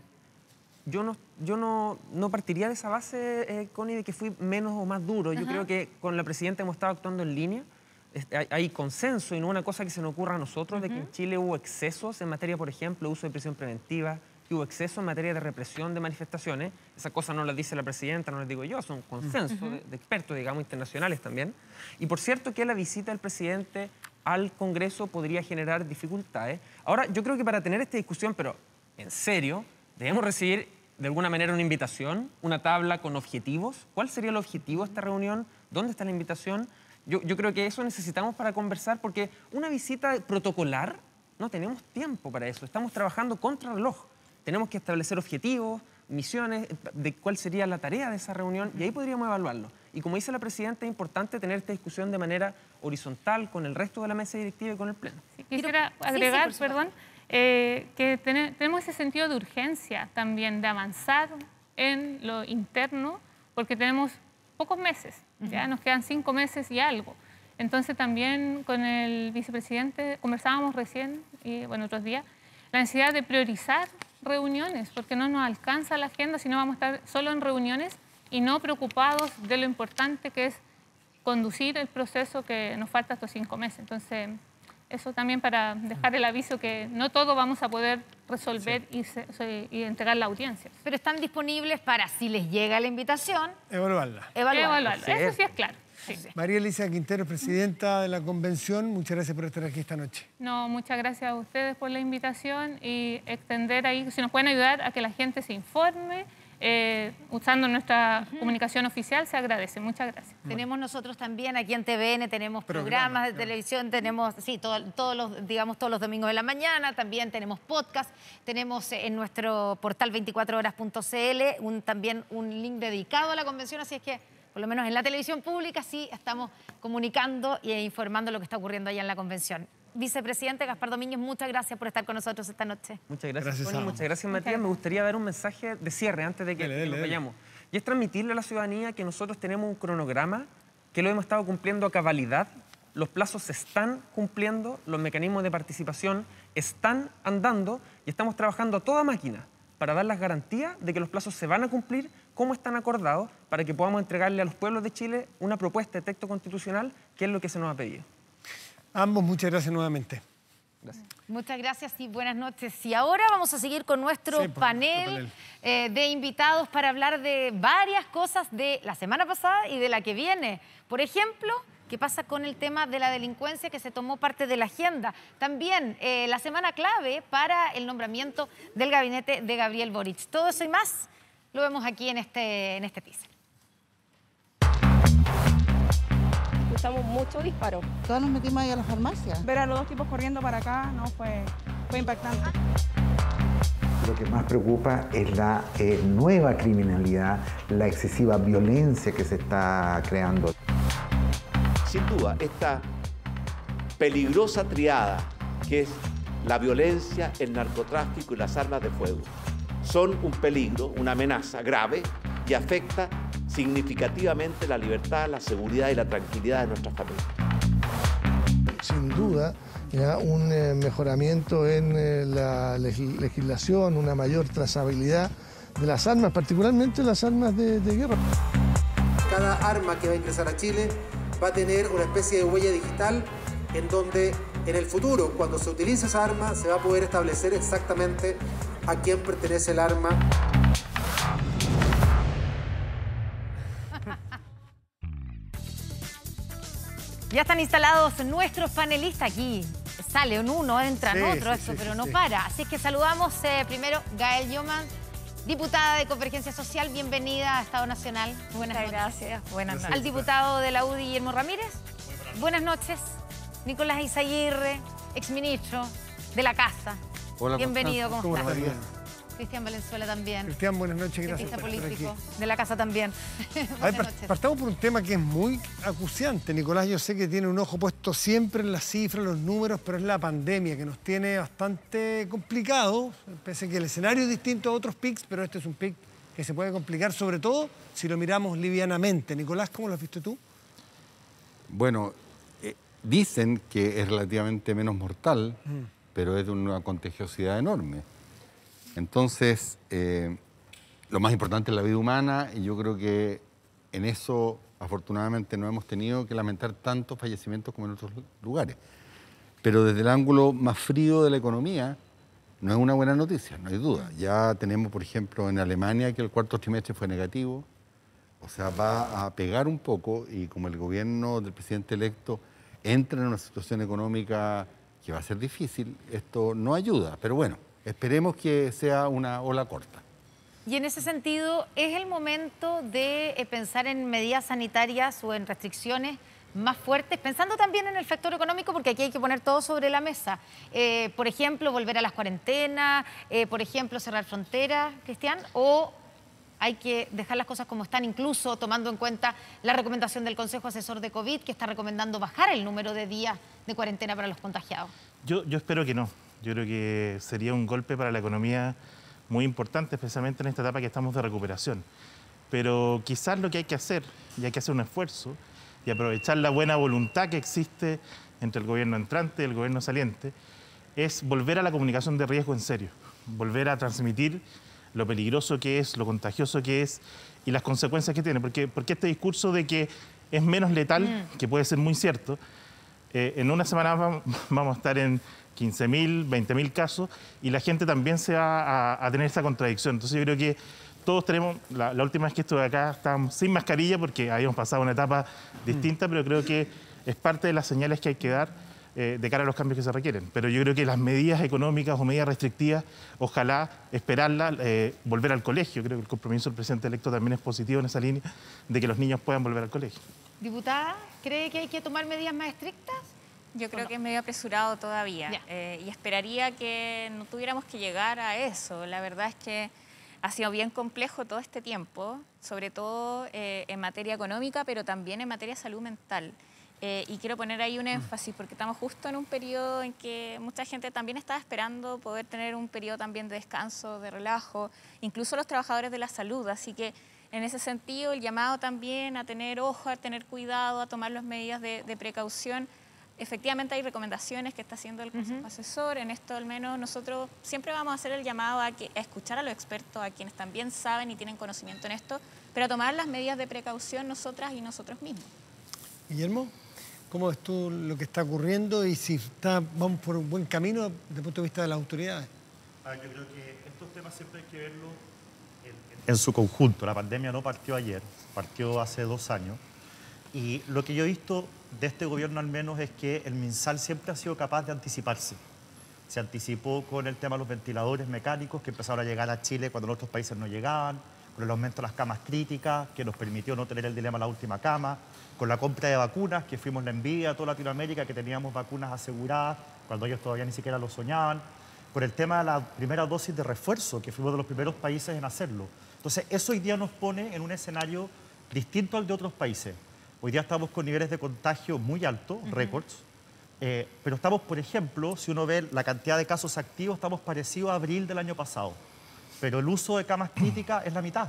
Yo no, yo no, no partiría de esa base, eh, Connie, de que fui menos o más duro. Yo Ajá. creo que con la presidenta hemos estado actuando en línea. Hay, hay consenso y no una cosa que se nos ocurra a nosotros, uh-huh. de que en Chile hubo excesos en materia, por ejemplo, uso de prisión preventiva, que hubo exceso en materia de represión de manifestaciones. Esa cosa no la dice la presidenta, no las digo yo, son consensos uh-huh. de, de expertos, digamos, internacionales también. Y por cierto que la visita del presidente al Congreso podría generar dificultades. Ahora, yo creo que para tener esta discusión, pero en serio, debemos recibir de alguna manera una invitación, una tabla con objetivos. ¿Cuál sería el objetivo de esta reunión? ¿Dónde está la invitación? Yo, yo creo que eso necesitamos para conversar, porque una visita protocolar, no tenemos tiempo para eso. Estamos trabajando contra reloj. Tenemos que establecer objetivos, misiones, de cuál sería la tarea de esa reunión, y ahí podríamos evaluarlo. Y como dice la presidenta, es importante tener esta discusión de manera horizontal con el resto de la mesa directiva y con el Pleno. Sí, quisiera agregar, sí, sí, perdón, eh, que ten, tenemos ese sentido de urgencia también de avanzar en lo interno, porque tenemos pocos meses, uh-huh. ya nos quedan cinco meses y algo. Entonces también con el vicepresidente conversábamos recién, y bueno, otros días, la necesidad de priorizar reuniones, porque no nos alcanza la agenda, sino vamos a estar solo en reuniones y no preocupados de lo importante que es conducir el proceso que nos falta estos cinco meses. Entonces, eso también para dejar el aviso que no todo vamos a poder resolver sí. y, se, y entregar la audiencia. Pero están disponibles para, si les llega la invitación, evaluarla. Evaluarla. Evaluarla. Eso sí es claro. Sí. María Elisa Quintero, presidenta de la convención, muchas gracias por estar aquí esta noche. No, muchas gracias a ustedes por la invitación y extender ahí, si nos pueden ayudar a que la gente se informe, eh, usando nuestra uh-huh. comunicación oficial, se agradece. Muchas gracias. Bueno. Tenemos nosotros también aquí en T V N, tenemos programas, programas de claro. televisión, tenemos, sí, todo, todos los, digamos, todos los domingos de la mañana, también tenemos podcast, tenemos en nuestro portal veinticuatro horas punto c l un, también un link dedicado a la convención, así es que por lo menos en la televisión pública sí estamos comunicando e informando lo que está ocurriendo allá en la convención. Vicepresidente Gaspar Domínguez, muchas gracias por estar con nosotros esta noche. Muchas gracias, gracias Connie, muchas gracias, Matías. Me gustaría dar un mensaje de cierre antes de que dele, dele, nos vayamos. Y es transmitirle a la ciudadanía que nosotros tenemos un cronograma, que lo hemos estado cumpliendo a cabalidad, los plazos se están cumpliendo, los mecanismos de participación están andando y estamos trabajando a toda máquina para dar las garantías de que los plazos se van a cumplir como están acordados, para que podamos entregarle a los pueblos de Chile una propuesta de texto constitucional, que es lo que se nos ha pedido. Ambos, muchas gracias nuevamente. Gracias. Muchas gracias y buenas noches. Y ahora vamos a seguir con nuestro sí, panel, panel. Eh, de invitados para hablar de varias cosas de la semana pasada y de la que viene. Por ejemplo, ¿qué pasa con el tema de la delincuencia que se tomó parte de la agenda? También eh, la semana clave para el nombramiento del gabinete de Gabriel Boric. Todo eso y más lo vemos aquí en este, en este teaser. Escuchamos muchos disparos. Todos nos metimos ahí a la farmacia. Ver a los dos tipos corriendo para acá no fue, fue impactante. Lo que más preocupa es la eh, nueva criminalidad, la excesiva violencia que se está creando. Sin duda, esta peligrosa triada que es la violencia, el narcotráfico y las armas de fuego son un peligro, una amenaza grave y afecta significativamente la libertad, la seguridad y la tranquilidad de nuestras familias. Sin duda, ya, un eh, mejoramiento en eh, la legislación, una mayor trazabilidad de las armas, particularmente las armas de, de guerra. Cada arma que va a ingresar a Chile va a tener una especie de huella digital en donde en el futuro, cuando se utilice esa arma, se va a poder establecer exactamente a quién pertenece el arma. Ya están instalados nuestros panelistas aquí. Salen uno, entran sí, otro, sí, esto, sí, pero no sí. para. Así que saludamos eh, primero Gael Yoman, diputada de Convergencia Social. Bienvenida a Estado Nacional. Buenas noches. Gracias. Buenas noches. Al diputado de la U D I, Guillermo Ramírez. Buenas noches. Nicolás Izaguirre, exministro de la Casa. Hola, bienvenido, ¿cómo, ¿Cómo estás? Bien. Cristian Valenzuela también. Cristian, buenas noches, gracias por estar político aquí. De la Casa también. A ver, partamos por un tema que es muy acuciante. Nicolás, yo sé que tiene un ojo puesto siempre en las cifras, los números, pero es la pandemia que nos tiene bastante complicado. Pese a que el escenario es distinto a otros pics, pero este es un pic que se puede complicar, sobre todo si lo miramos livianamente. Nicolás, ¿cómo lo has visto tú? Bueno, eh, dicen que es relativamente menos mortal, mm. pero es de una contagiosidad enorme. Entonces, eh, lo más importante es la vida humana y yo creo que en eso, afortunadamente, no hemos tenido que lamentar tantos fallecimientos como en otros lugares. Pero desde el ángulo más frío de la economía, no es una buena noticia, no hay duda. Ya tenemos, por ejemplo, en Alemania que el cuarto trimestre fue negativo, o sea, va a pegar un poco y como el gobierno del presidente electo entra en una situación económica que va a ser difícil, esto no ayuda, pero bueno. Esperemos que sea una ola corta. Y en ese sentido, ¿es el momento de pensar en medidas sanitarias o en restricciones más fuertes? Pensando también en el factor económico, porque aquí hay que poner todo sobre la mesa. Eh, por ejemplo, volver a las cuarentenas, eh, por ejemplo, cerrar fronteras, Cristian, o hay que dejar las cosas como están, incluso tomando en cuenta la recomendación del Consejo Asesor de COVID, que está recomendando bajar el número de días de cuarentena para los contagiados. Yo, yo espero que no. Yo creo que sería un golpe para la economía muy importante, especialmente en esta etapa que estamos de recuperación. Pero quizás lo que hay que hacer, y hay que hacer un esfuerzo, y aprovechar la buena voluntad que existe entre el gobierno entrante y el gobierno saliente, es volver a la comunicación de riesgo en serio, volver a transmitir lo peligroso que es, lo contagioso que es y las consecuencias que tiene. Porque, porque este discurso de que es menos letal, mm. que puede ser muy cierto, eh, en una semana vamos a estar en quince mil, veinte mil casos y la gente también se va a, a tener esa contradicción. Entonces yo creo que todos tenemos, la, la última vez que estuve acá estábamos sin mascarilla porque habíamos pasado una etapa distinta, mm. pero creo que es parte de las señales que hay que dar eh, de cara a los cambios que se requieren. Pero yo creo que las medidas económicas o medidas restrictivas, ojalá esperarlas, eh, volver al colegio. Creo que el compromiso del presidente electo también es positivo en esa línea, de que los niños puedan volver al colegio. Diputada, ¿cree que hay que tomar medidas más estrictas? Yo creo que es medio apresurado todavía eh, y esperaría que no tuviéramos que llegar a eso. La verdad es que ha sido bien complejo todo este tiempo, sobre todo eh, en materia económica, pero también en materia de salud mental. Eh, y quiero poner ahí un énfasis porque estamos justo en un periodo en que mucha gente también estaba esperando poder tener un periodo también de descanso, de relajo, incluso los trabajadores de la salud. Así que en ese sentido el llamado también a tener ojo, a tener cuidado, a tomar las medidas de, de precaución. Efectivamente hay recomendaciones que está haciendo el Consejo uh-huh. Asesor. En esto al menos nosotros siempre vamos a hacer el llamado a, que, a escuchar a los expertos, a quienes también saben y tienen conocimiento en esto, pero a tomar las medidas de precaución nosotras y nosotros mismos. Guillermo, ¿cómo ves tú lo que está ocurriendo y si está, vamos por un buen camino desde el punto de vista de las autoridades? Ah, yo creo que estos temas siempre hay que verlo en, en, en su conjunto. La pandemia no partió ayer, partió hace dos años. Y lo que yo he visto de este gobierno al menos es que el MinSal siempre ha sido capaz de anticiparse. Se anticipó con el tema de los ventiladores mecánicos que empezaron a llegar a Chile cuando en otros países no llegaban, con el aumento de las camas críticas que nos permitió no tener el dilema de la última cama, con la compra de vacunas, que fuimos la envidia de toda Latinoamérica, que teníamos vacunas aseguradas cuando ellos todavía ni siquiera lo soñaban, con el tema de la primera dosis de refuerzo, que fuimos de los primeros países en hacerlo. Entonces, eso hoy día nos pone en un escenario distinto al de otros países. Hoy día estamos con niveles de contagio muy altos, uh-huh. récords, eh, pero estamos, por ejemplo, si uno ve la cantidad de casos activos, estamos parecidos a abril del año pasado, pero el uso de camas críticas es la mitad.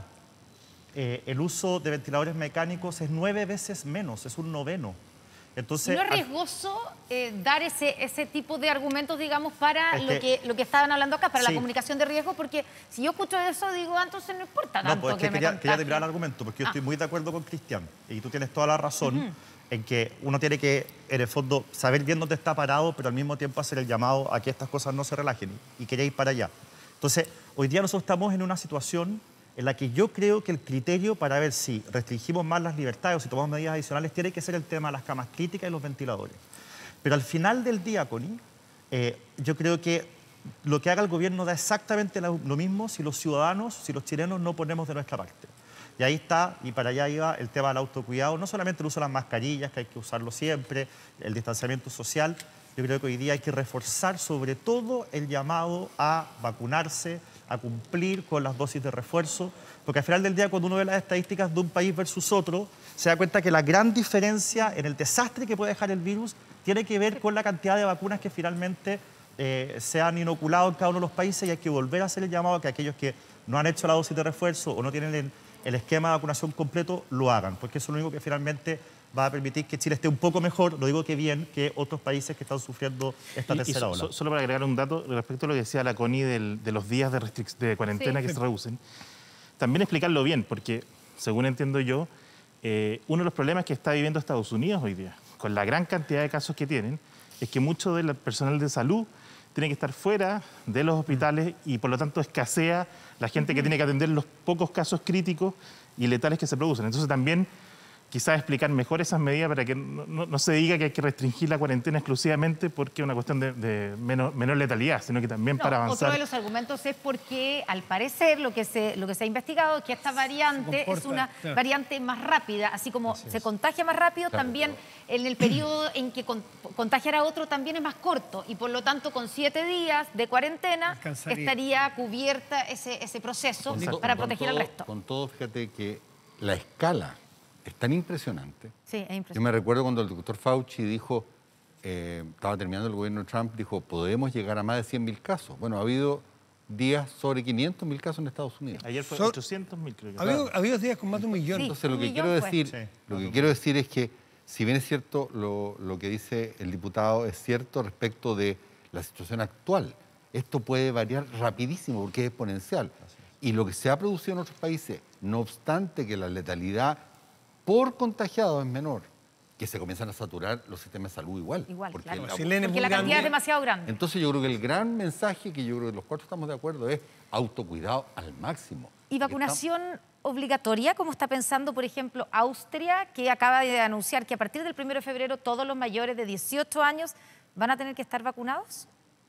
Eh, el uso de ventiladores mecánicos es nueve veces menos, es un noveno. Entonces, ¿no es riesgoso eh, dar ese, ese tipo de argumentos, digamos, para es lo, que, que, lo que estaban hablando acá, para sí. la comunicación de riesgo? Porque si yo escucho eso, digo, ah, entonces no importa tanto no, pues es que, que quería, me quería terminar el argumento, porque yo ah. estoy muy de acuerdo con Cristian, y tú tienes toda la razón, Uh-huh. en que uno tiene que, en el fondo, saber bien dónde está parado, pero al mismo tiempo hacer el llamado a que estas cosas no se relajen, y quería ir para allá. Entonces, hoy día nosotros estamos en una situación en la que yo creo que el criterio para ver si restringimos más las libertades o si tomamos medidas adicionales tiene que ser el tema de las camas críticas y los ventiladores. Pero al final del día, Connie, eh, yo creo que lo que haga el gobierno da exactamente lo, lo mismo si los ciudadanos, si los chilenos no ponemos de nuestra parte. Y ahí está, y para allá iba el tema del autocuidado, no solamente el uso de las mascarillas, que hay que usarlo siempre, el distanciamiento social. Yo creo que hoy día hay que reforzar sobre todo el llamado a vacunarse, a cumplir con las dosis de refuerzo, porque al final del día cuando uno ve las estadísticas de un país versus otro, se da cuenta que la gran diferencia en el desastre que puede dejar el virus tiene que ver con la cantidad de vacunas que finalmente eh, se han inoculado en cada uno de los países, y hay que volver a hacer el llamado a que aquellos que no han hecho la dosis de refuerzo o no tienen el, el esquema de vacunación completo, lo hagan, porque eso es lo único que finalmente va a permitir que Chile esté un poco mejor, lo digo que bien, que otros países que están sufriendo esta y, tercera y so, ola. So, solo para agregar un dato respecto a lo que decía la Connie del, de los días de, de cuarentena sí. que se reducen, también explicarlo bien, porque según entiendo yo, eh, uno de los problemas que está viviendo Estados Unidos hoy día, con la gran cantidad de casos que tienen, es que mucho del personal de salud tiene que estar fuera de los hospitales y por lo tanto escasea la gente uh-huh. que tiene que atender los pocos casos críticos y letales que se producen. Entonces también quizás explicar mejor esas medidas para que no, no, no se diga que hay que restringir la cuarentena exclusivamente porque es una cuestión de, de menor, menor letalidad, sino que también no, para avanzar. Otro de los argumentos es porque, al parecer, lo que se, lo que se ha investigado es que esta variante es una claro. variante más rápida, así como así se contagia más rápido, claro, también claro. en el periodo en que con, contagiar a otro también es más corto, y por lo tanto con siete días de cuarentena estaría cubierta ese, ese proceso con, para con proteger todo, al resto. Con todo, fíjate que la escala es tan impresionante. Sí, es impresionante. Yo me recuerdo cuando el doctor Fauci dijo, eh, estaba terminando el gobierno de Trump, dijo, podemos llegar a más de cien mil casos. Bueno, ha habido días sobre quinientos mil casos en Estados Unidos. Ayer fue so, ochocientos mil, creo que. Ha habido, claro. ha habido días con más de un millón. Sí, Entonces, lo que, quiero decir, sí. lo que quiero decir es que, si bien es cierto lo, lo que dice el diputado, es cierto respecto de la situación actual, esto puede variar rapidísimo porque es exponencial. Y lo que se ha producido en otros países, no obstante que la letalidad por contagiado es menor, que se comienzan a saturar los sistemas de salud igual. Igual, porque claro. la, porque la cantidad grande. es demasiado grande. Entonces yo creo que el gran mensaje, que yo creo que los cuatro estamos de acuerdo, es autocuidado al máximo. ¿Y vacunación obligatoria, como está pensando, por ejemplo, Austria, que acaba de anunciar que a partir del primero de febrero todos los mayores de dieciocho años van a tener que estar vacunados?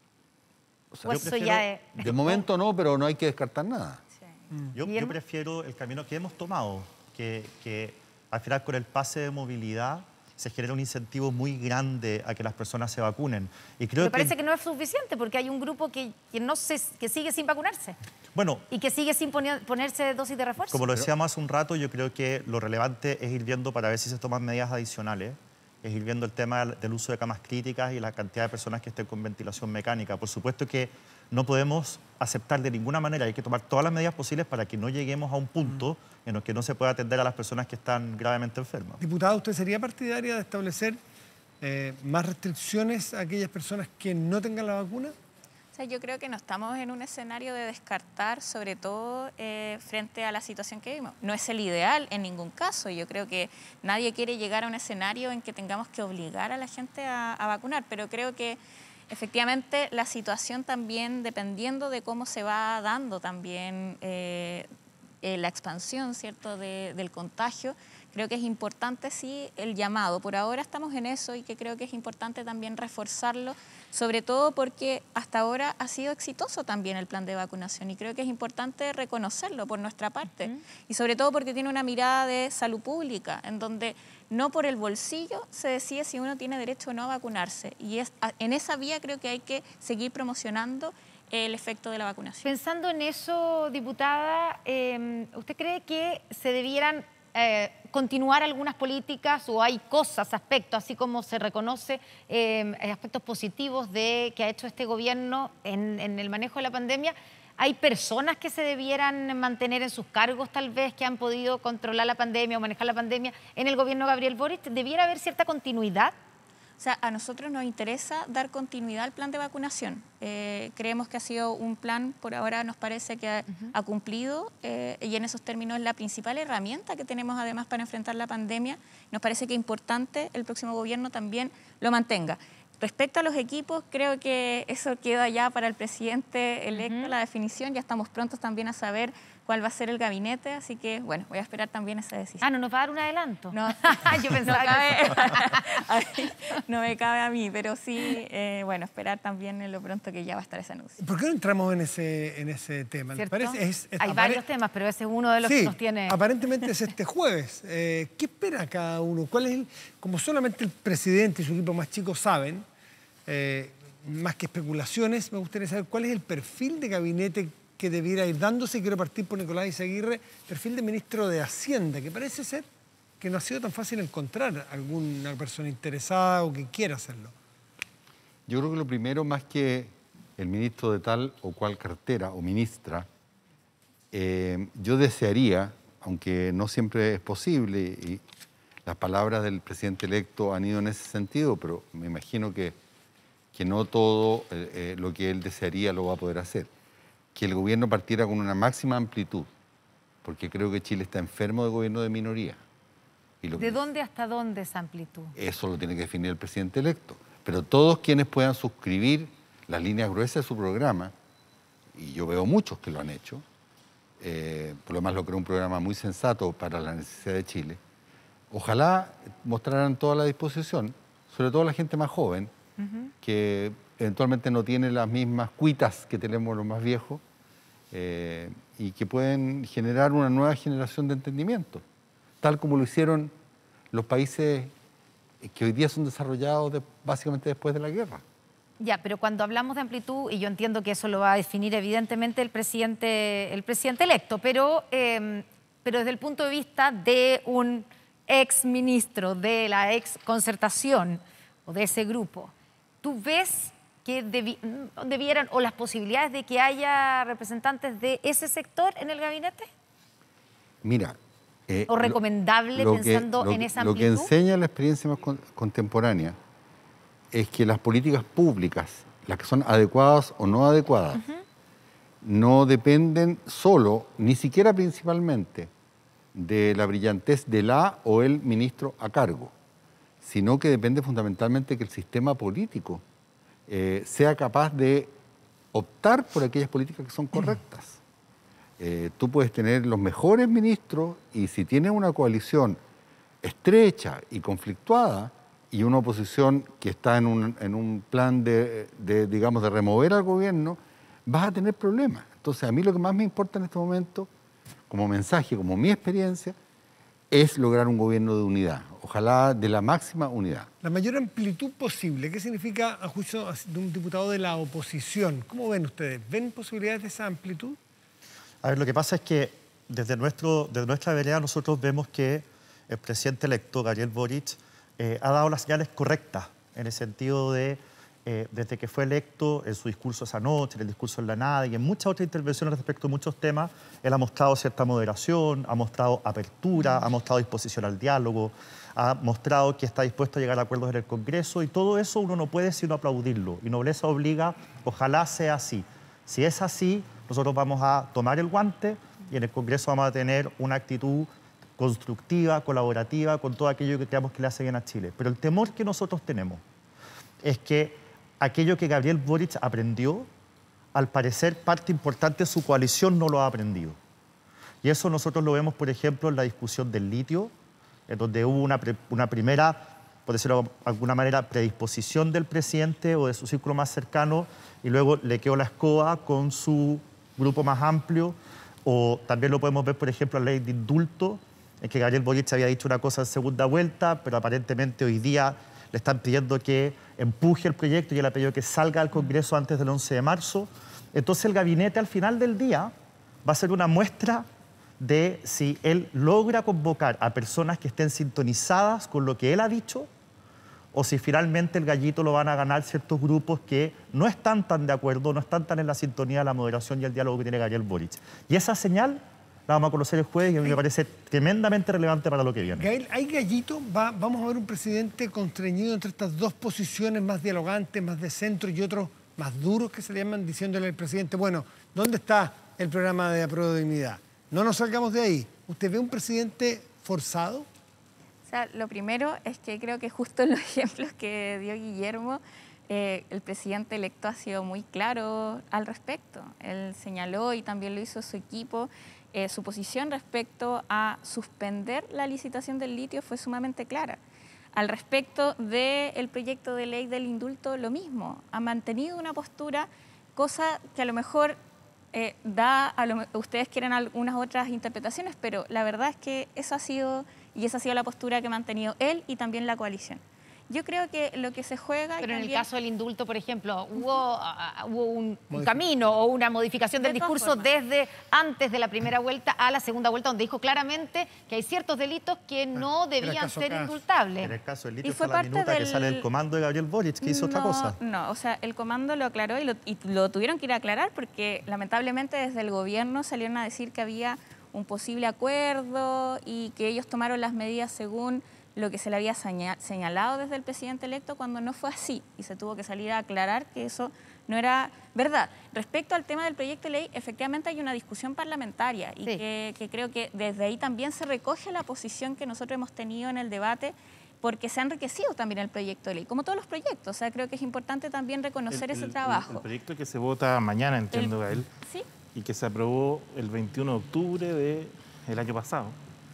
O sea, ¿O yo eso prefiero- ya es... De momento no, pero no hay que descartar nada. Yo, yo prefiero el camino que hemos tomado, que, que al final con el pase de movilidad se genera un incentivo muy grande a que las personas se vacunen. Y creo Me que, parece que no es suficiente porque hay un grupo que, que, no se, que sigue sin vacunarse bueno, y que sigue sin poner- ponerse dosis de refuerzo. como lo decíamos hace un rato, yo creo que lo relevante es ir viendo para ver si se toman medidas adicionales, es ir viendo el tema del uso de camas críticas y la cantidad de personas que estén con ventilación mecánica. Por supuesto que no podemos aceptar de ninguna manera, hay que tomar todas las medidas posibles para que no lleguemos a un punto en el que no se pueda atender a las personas que están gravemente enfermas. Diputada, ¿usted sería partidaria de establecer eh, más restricciones a aquellas personas que no tengan la vacuna? O sea, yo creo que no estamos en un escenario de descartar, sobre todo eh, frente a la situación que vivimos. No es el ideal en ningún caso. Yo creo que nadie quiere llegar a un escenario en que tengamos que obligar a la gente a, a vacunar, pero creo que efectivamente la situación también, dependiendo de cómo se va dando también eh, eh, la expansión, ¿cierto?, de, del contagio, creo que es importante, sí, el llamado. Por ahora estamos en eso y que creo que es importante también reforzarlo, sobre todo porque hasta ahora ha sido exitoso también el plan de vacunación y creo que es importante reconocerlo por nuestra parte. Uh-huh. Y sobre todo porque tiene una mirada de salud pública, en donde no por el bolsillo se decide si uno tiene derecho o no a vacunarse. Y es, en esa vía creo que hay que seguir promocionando el efecto de la vacunación. Pensando en eso, diputada, eh, ¿usted cree que se debieran Eh, continuar algunas políticas o hay cosas, aspectos, así como se reconoce eh, aspectos positivos de que ha hecho este gobierno en, en el manejo de la pandemia? ¿Hay personas que se debieran mantener en sus cargos tal vez que han podido controlar la pandemia o manejar la pandemia en el gobierno de Gabriel Boric? ¿Debiera haber cierta continuidad? O sea, a nosotros nos interesa dar continuidad al plan de vacunación. Eh, creemos que ha sido un plan, por ahora nos parece que ha, uh-huh. ha cumplido eh, y en esos términos es la principal herramienta que tenemos además para enfrentar la pandemia. Nos parece que es importante el próximo gobierno también lo mantenga. Respecto a los equipos, creo que eso queda ya para el presidente electo, uh-huh. la definición. Ya estamos prontos también a saber cuál va a ser el gabinete, así que, bueno, voy a esperar también esa decisión. Ah, ¿no nos va a dar un adelanto? No, yo pensaba no, cabe, que... no me cabe a mí, pero sí, eh, bueno, esperar también en lo pronto que ya va a estar ese anuncio. ¿Por qué no entramos en ese, en ese tema? ¿Les parece? Es, es, Hay apare... varios temas, pero ese es uno de los sí, que nos tiene... aparentemente es este jueves. Eh, ¿Qué espera cada uno? ¿Cuál es el, como solamente el presidente y su equipo más chico saben, eh, más que especulaciones, me gustaría saber cuál es el perfil de gabinete que debiera ir dándose? Quiero partir por Nicolás Izaguirre, perfil de ministro de Hacienda, que parece ser que no ha sido tan fácil encontrar alguna persona interesada o que quiera hacerlo. Yo creo que lo primero, más que el ministro de tal o cual cartera o ministra, eh, yo desearía, aunque no siempre es posible, y las palabras del presidente electo han ido en ese sentido, pero me imagino que, que no todo eh, eh, lo que él desearía lo va a poder hacer. Que el gobierno partiera con una máxima amplitud, porque creo que Chile está enfermo de gobierno de minoría. Y lo ¿De que, dónde hasta dónde esa amplitud? Eso lo tiene que definir el presidente electo. Pero todos quienes puedan suscribir las líneas gruesas de su programa, y yo veo muchos que lo han hecho, eh, por lo demás lo creo un programa muy sensato para la necesidad de Chile, ojalá mostraran toda la disposición, sobre todo la gente más joven, uh-huh. que eventualmente no tiene las mismas cuitas que tenemos los más viejos eh, y que pueden generar una nueva generación de entendimiento, tal como lo hicieron los países que hoy día son desarrollados de, básicamente después de la guerra. Ya, pero cuando hablamos de amplitud, y yo entiendo que eso lo va a definir evidentemente el presidente, el presidente electo, pero, eh, pero desde el punto de vista de un ex ministro de la ex concertación o de ese grupo, ¿tú ves que debi debieran o las posibilidades de que haya representantes de ese sector en el gabinete? Mira, eh, ¿o recomendable lo, lo pensando que, lo, en esa amplitud? Lo que enseña la experiencia más con, contemporánea es que las políticas públicas, las que son adecuadas o no adecuadas, uh-huh. no dependen solo, ni siquiera principalmente, de la brillantez de la o el ministro a cargo, sino que depende fundamentalmente que el sistema político eh, sea capaz de optar por aquellas políticas que son correctas. Eh, tú puedes tener los mejores ministros y si tienes una coalición estrecha y conflictuada y una oposición que está en un, en un plan de, de, digamos, de remover al gobierno, vas a tener problemas. Entonces, a mí lo que más me importa en este momento, como mensaje, como mi experiencia, es lograr un gobierno de unidad. Ojalá de la máxima unidad. La mayor amplitud posible. ¿Qué significa, a juicio de un diputado de la oposición? ¿Cómo ven ustedes? ¿Ven posibilidades de esa amplitud? A ver, lo que pasa es que desde, nuestro, desde nuestra vereda nosotros vemos que el presidente electo, Gabriel Boric, eh, ha dado las señales correctas en el sentido de, eh, desde que fue electo, en su discurso esa noche, en el discurso en la nada y en muchas otras intervenciones respecto a muchos temas, él ha mostrado cierta moderación, ha mostrado apertura, ha mostrado disposición al diálogo, ha mostrado que está dispuesto a llegar a acuerdos en el Congreso y todo eso uno no puede sino aplaudirlo. Y Nobleza obliga, ojalá sea así. Si es así, nosotros vamos a tomar el guante y en el Congreso vamos a tener una actitud constructiva, colaborativa, con todo aquello que creamos que le hace bien a Chile. Pero el temor que nosotros tenemos es que aquello que Gabriel Boric aprendió, al parecer parte importante de su coalición no lo ha aprendido. Y eso nosotros lo vemos, por ejemplo, en la discusión del litio, en donde hubo una, pre, una primera, por decirlo de alguna manera, predisposición del presidente o de su círculo más cercano, y luego le quedó la escoba con su grupo más amplio. O también lo podemos ver, por ejemplo, en la ley de indulto, en que Gabriel Boric había dicho una cosa en segunda vuelta, pero aparentemente hoy día le están pidiendo que empuje el proyecto y él ha pedido que salga al Congreso antes del once de marzo. Entonces el gabinete al final del día va a ser una muestra de si él logra convocar a personas que estén sintonizadas con lo que él ha dicho o si finalmente el gallito lo van a ganar ciertos grupos que no están tan de acuerdo, no están tan en la sintonía de la moderación y el diálogo que tiene Gabriel Boric. Y esa señal la vamos a conocer el jueves y a mí me parece tremendamente relevante para lo que viene. Gael, ¿hay gallito? Va, ¿Vamos a ver un presidente constreñido entre estas dos posiciones más dialogantes, más de centro y otros más duros que se le llaman, diciéndole al presidente, bueno, ¿dónde está el programa de apruebo de dignidad? No nos salgamos de ahí. ¿Usted ve un presidente forzado? O sea, lo primero es que creo que justo en los ejemplos que dio Guillermo, eh, el presidente electo ha sido muy claro al respecto. Él señaló, y también lo hizo su equipo, eh, su posición respecto a suspender la licitación del litio fue sumamente clara. Al respecto del proyecto de ley del indulto, lo mismo. Ha mantenido una postura, cosa que a lo mejor eh, da, a lo, ustedes quieren algunas otras interpretaciones, pero la verdad es que eso ha sido, y esa ha sido la postura que ha mantenido él y también la coalición. Yo creo que lo que se juega... Pero en también... el caso del indulto, por ejemplo, ¿hubo, uh, hubo un, un camino o una modificación del de discurso desde antes de la primera vuelta a la segunda vuelta, donde dijo claramente que hay ciertos delitos que no debían ser caso. indultables? En el caso del litio fue la minuta del... que sale del comando de Gabriel Boric, que hizo no, otra cosa. No, o sea, el comando lo aclaró y lo, y lo tuvieron que ir a aclarar porque lamentablemente desde el gobierno salieron a decir que había un posible acuerdo y que ellos tomaron las medidas según lo que se le había señalado desde el presidente electo, cuando no fue así y se tuvo que salir a aclarar que eso no era verdad. Respecto al tema del proyecto de ley, efectivamente hay una discusión parlamentaria y sí. que, que creo que desde ahí también se recoge la posición que nosotros hemos tenido en el debate, porque se ha enriquecido también el proyecto de ley, como todos los proyectos. O sea, creo que es importante también reconocer el, ese el, trabajo. El, el proyecto que se vota mañana, entiendo, Gael, ¿sí? y que se aprobó el veintiuno de octubre del año pasado.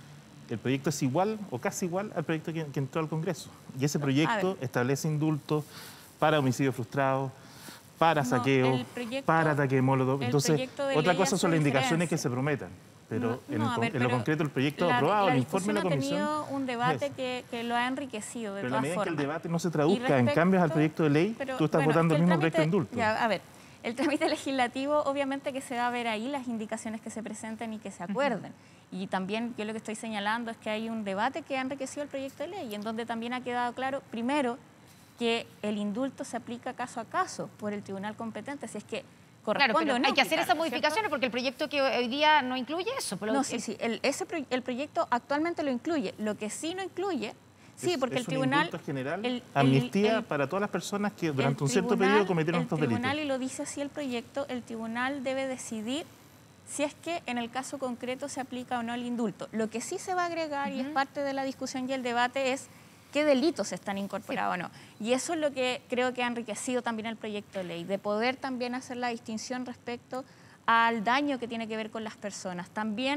El proyecto es igual o casi igual al proyecto que, que entró al Congreso. Y ese proyecto establece indultos para homicidios frustrados, para no, saqueo, para ataque de molotov. Entonces, otra cosa son las indicaciones que se prometan. Pero no, en, el, ver, en pero lo concreto, el proyecto la, aprobado, la el informe de la Comisión... ha tenido un debate es. que, que lo ha enriquecido de pero todas formas. Pero formas. que el debate no se traduzca en cambios al proyecto de ley, pero, tú estás bueno, votando el mismo trámite, proyecto de indulto. Ya, a ver, el trámite legislativo, obviamente que se va a ver ahí las indicaciones que se presenten y que se acuerden. Uh-huh. Y también yo lo que estoy señalando es que hay un debate que ha enriquecido el proyecto de ley, en donde también ha quedado claro, primero, que el indulto se aplica caso a caso por el tribunal competente, si es que corresponde claro, pero o no. Hay que hacer esas modificaciones, ¿cierto? Porque el proyecto que hoy día no incluye eso. Pero no, el... sí, sí, el, ese, el proyecto actualmente lo incluye. Lo que sí no incluye... Sí, porque es el tribunal... Un general, el, amnistía el, el, para todas las personas que durante un tribunal, cierto periodo cometieron estos delitos. El tribunal, y lo dice así el proyecto, el tribunal debe decidir si es que en el caso concreto se aplica o no el indulto. Lo que sí se va a agregar, uh-huh. y es parte de la discusión y el debate, es qué delitos están incorporados sí. o no. Y eso es lo que creo que ha enriquecido también el proyecto de ley, de poder también hacer la distinción respecto al daño que tiene que ver con las personas. También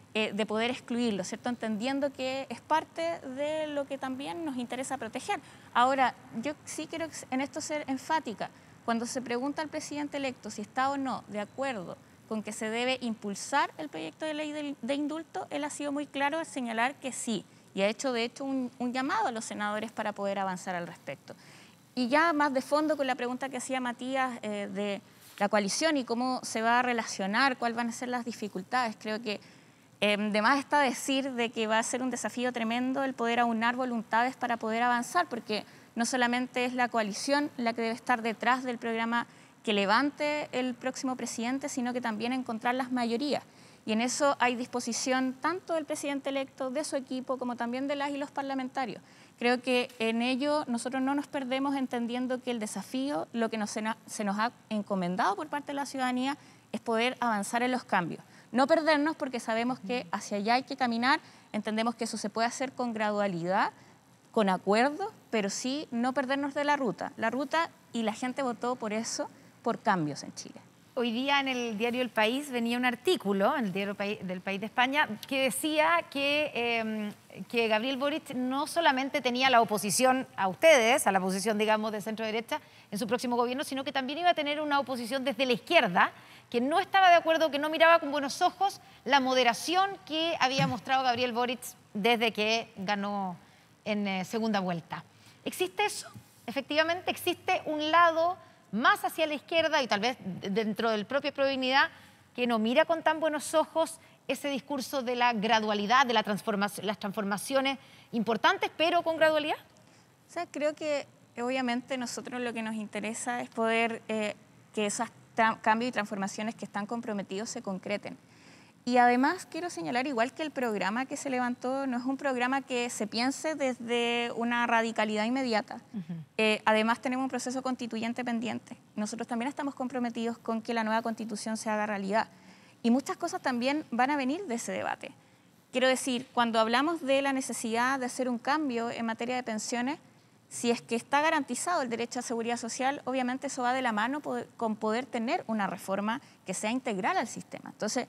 eh, de poder excluirlo, ¿cierto? Entendiendo que es parte de lo que también nos interesa proteger. Ahora, yo sí quiero en esto ser enfática. Cuando se pregunta al presidente electo si está o no de acuerdo con que se debe impulsar el proyecto de ley de, de indulto, él ha sido muy claro al señalar que sí, y ha hecho de hecho un, un llamado a los senadores para poder avanzar al respecto. Y ya más de fondo con la pregunta que hacía Matías eh, de la coalición y cómo se va a relacionar, cuáles van a ser las dificultades, creo que eh, de más está decir de que va a ser un desafío tremendo el poder aunar voluntades para poder avanzar, porque no solamente es la coalición la que debe estar detrás del programa que levante el próximo presidente, sino que también encontrar las mayorías. Y en eso hay disposición tanto del presidente electo, de su equipo, como también de las y los parlamentarios. Creo que en ello nosotros no nos perdemos entendiendo que el desafío, lo que nos, se nos ha encomendado por parte de la ciudadanía, es poder avanzar en los cambios. No perdernos porque sabemos que hacia allá hay que caminar, entendemos que eso se puede hacer con gradualidad, con acuerdo, pero sí no perdernos de la ruta. La ruta, y la gente votó por eso, por cambios en Chile. Hoy día en el diario El País venía un artículo, en el diario del País de España, que decía que, eh, que Gabriel Boric no solamente tenía la oposición a ustedes, a la oposición, digamos, de centro-derecha en su próximo gobierno, sino que también iba a tener una oposición desde la izquierda, que no estaba de acuerdo, que no miraba con buenos ojos la moderación que había mostrado Gabriel Boric desde que ganó en eh, segunda vuelta. ¿Existe eso? Efectivamente, existe un lado más hacia la izquierda y tal vez dentro del propio Prodignidad que no mira con tan buenos ojos ese discurso de la gradualidad, de la transformación, las transformaciones importantes, pero con gradualidad. O sea, creo que obviamente nosotros lo que nos interesa es poder eh, que esos cambios y transformaciones que están comprometidos se concreten. Y además quiero señalar, igual que el programa que se levantó, no es un programa que se piense desde una radicalidad inmediata. Uh-huh. eh, además tenemos un proceso constituyente pendiente. Nosotros también estamos comprometidos con que la nueva constitución se haga realidad. Y muchas cosas también van a venir de ese debate. Quiero decir, cuando hablamos de la necesidad de hacer un cambio en materia de pensiones, si es que está garantizado el derecho a seguridad social, obviamente eso va de la mano poder, con poder tener una reforma que sea integral al sistema. Entonces,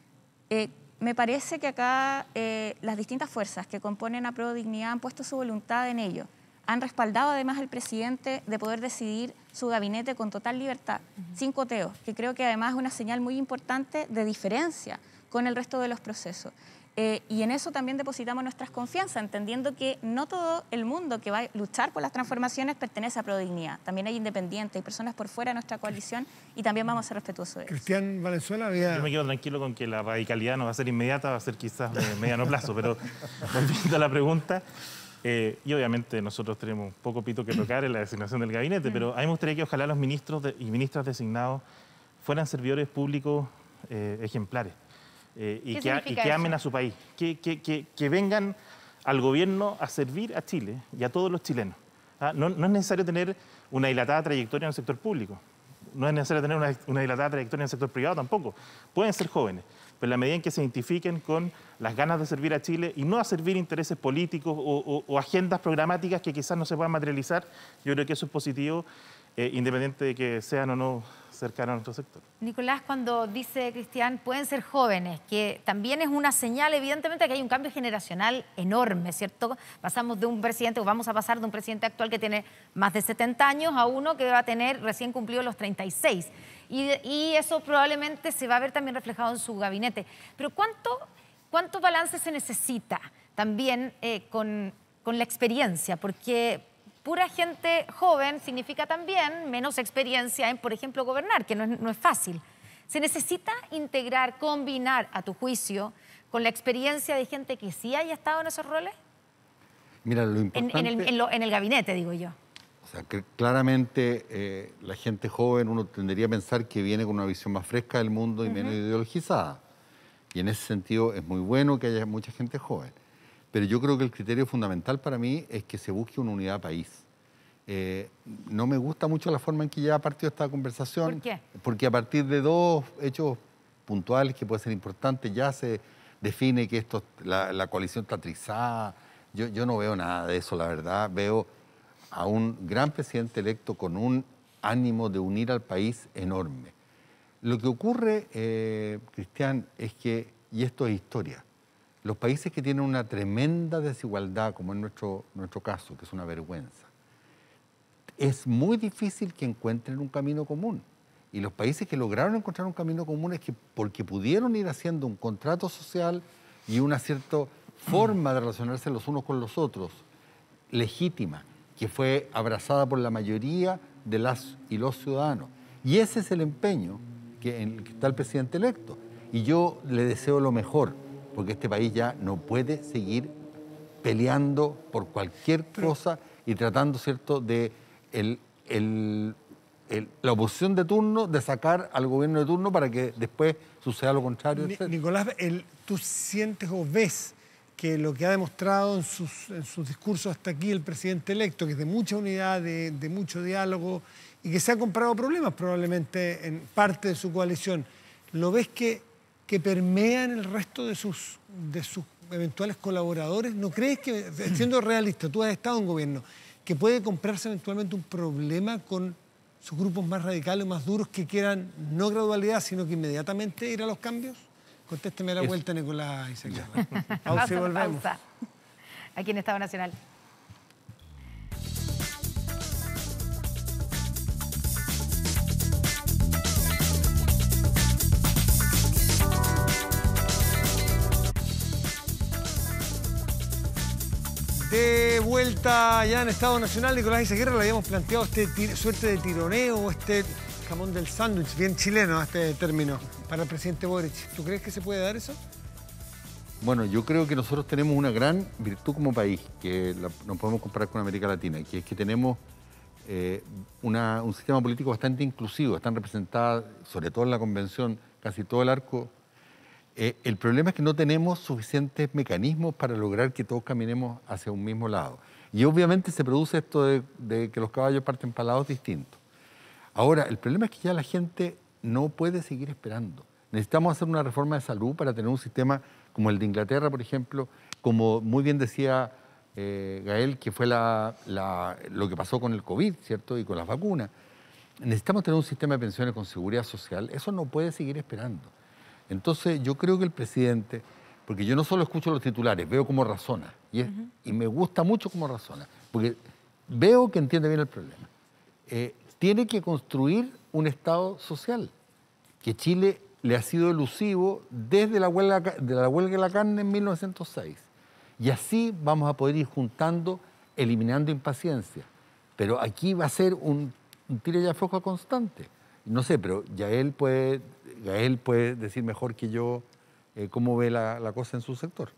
Eh, me parece que acá eh, las distintas fuerzas que componen a Prodignidad han puesto su voluntad en ello. Han respaldado además al presidente de poder decidir su gabinete con total libertad, uh-huh. sin coteos, que creo que además es una señal muy importante de diferencia con el resto de los procesos. Eh, y en eso también depositamos nuestras confianzas, entendiendo que no todo el mundo que va a luchar por las transformaciones pertenece a Prodignidad. También hay independientes, hay personas por fuera de nuestra coalición y también vamos a ser respetuosos de eso. Cristian Valenzuela había... Yo me quedo tranquilo con que la radicalidad no va a ser inmediata, va a ser quizás de mediano plazo, pero volviendo a la pregunta, eh, y obviamente nosotros tenemos poco pito que tocar en la designación del gabinete, pero a mí me gustaría que ojalá los ministros de, y ministras designados fueran servidores públicos eh, ejemplares. Eh, y, que, y que amen a su país, que, que, que, que vengan al gobierno a servir a Chile y a todos los chilenos. ¿Ah? No, no es necesario tener una dilatada trayectoria en el sector público, no es necesario tener una, una dilatada trayectoria en el sector privado tampoco. Pueden ser jóvenes, pero en la medida en que se identifiquen con las ganas de servir a Chile y no a servir intereses políticos o, o, o agendas programáticas que quizás no se puedan materializar, yo creo que eso es positivo, eh, independiente de que sean o no cercano a nuestro sector. Nicolás, cuando dice Cristian, pueden ser jóvenes, que también es una señal, evidentemente, que hay un cambio generacional enorme, ¿cierto? Pasamos de un presidente, o vamos a pasar de un presidente actual que tiene más de setenta años a uno que va a tener recién cumplido los treinta y seis. Y, y eso probablemente se va a ver también reflejado en su gabinete. Pero ¿cuánto, cuánto balance se necesita también eh, con, con la experiencia? Porque pura gente joven significa también menos experiencia en, por ejemplo, gobernar, que no es, no es fácil. ¿Se necesita integrar, combinar, a tu juicio, con la experiencia de gente que sí haya estado en esos roles? Mira, lo importante... En, en, el, en, lo, en el gabinete, digo yo. O sea, que claramente eh, la gente joven, uno tendría a pensar que viene con una visión más fresca del mundo y uh-huh. menos ideologizada. Y en ese sentido es muy bueno que haya mucha gente joven. Pero yo creo que el criterio fundamental para mí es que se busque una unidad país. Eh, no me gusta mucho la forma en que ya ha partido esta conversación. ¿Por qué? Porque a partir de dos hechos puntuales que pueden ser importantes, ya se define que esto, la, la coalición está trizada. Yo, yo no veo nada de eso, la verdad. Veo a un gran presidente electo con un ánimo de unir al país enorme. Lo que ocurre, eh, Cristian, es que, y esto es historia, los países que tienen una tremenda desigualdad, como en nuestro, nuestro caso, que es una vergüenza, es muy difícil que encuentren un camino común. Y los países que lograron encontrar un camino común es que porque pudieron ir haciendo un contrato social y una cierta forma de relacionarse los unos con los otros, legítima, que fue abrazada por la mayoría de las y los ciudadanos. Y ese es el empeño que, en el que está el presidente electo. Y yo le deseo lo mejor, porque este país ya no puede seguir peleando por cualquier cosa y tratando, ¿cierto?, de el, el, el, la oposición de turno, de sacar al gobierno de turno para que después suceda lo contrario. Ni, Nicolás, el, ¿tú sientes o ves que lo que ha demostrado en sus, en sus discursos hasta aquí el presidente electo, que es de mucha unidad, de, de mucho diálogo y que se ha comprado problemas probablemente en parte de su coalición, ¿lo ves que, que permea en el resto de sus, de sus eventuales colaboradores? ¿No crees que, siendo realista, tú has estado en gobierno, que puede comprarse eventualmente un problema con sus grupos más radicales, más duros, que quieran no gradualidad, sino que inmediatamente ir a los cambios? Contésteme la vuelta, Nicolás Izaguirre. Pausa y volvemos. Pausa. Aquí en Estado Nacional. De vuelta ya en Estado Nacional, Nicolás Izaguirre, le habíamos planteado este suerte de tironeo, este jamón del sándwich, bien chileno este término, para el presidente Boric. ¿Tú crees que se puede dar eso? Bueno, yo creo que nosotros tenemos una gran virtud como país, que la, nos podemos comparar con América Latina, que es que tenemos eh, una, un sistema político bastante inclusivo. Están representadas, sobre todo en la convención, casi todo el arco. Eh, el problema es que no tenemos suficientes mecanismos para lograr que todos caminemos hacia un mismo lado. Y obviamente se produce esto de, de que los caballos parten para lados distintos. Ahora, el problema es que ya la gente no puede seguir esperando. Necesitamos hacer una reforma de salud para tener un sistema como el de Inglaterra, por ejemplo, como muy bien decía eh, Gael, que fue la, la, lo que pasó con el COVID, ¿cierto? Y con las vacunas. Necesitamos tener un sistema de pensiones con seguridad social. Eso no puede seguir esperando. Entonces, yo creo que el presidente, porque yo no solo escucho los titulares, veo cómo razona. Y, es, uh-huh. y me gusta mucho cómo razona, porque veo que entiende bien el problema. Eh, tiene que construir un Estado social, que Chile le ha sido elusivo desde la huelga de la huelga de la carne en mil novecientos seis. Y así vamos a poder ir juntando, eliminando impaciencia. Pero aquí va a ser un, un tira y afloja constante. No sé, pero Gael puede, Gael puede decir mejor que yo eh, cómo ve la, la cosa en su sector.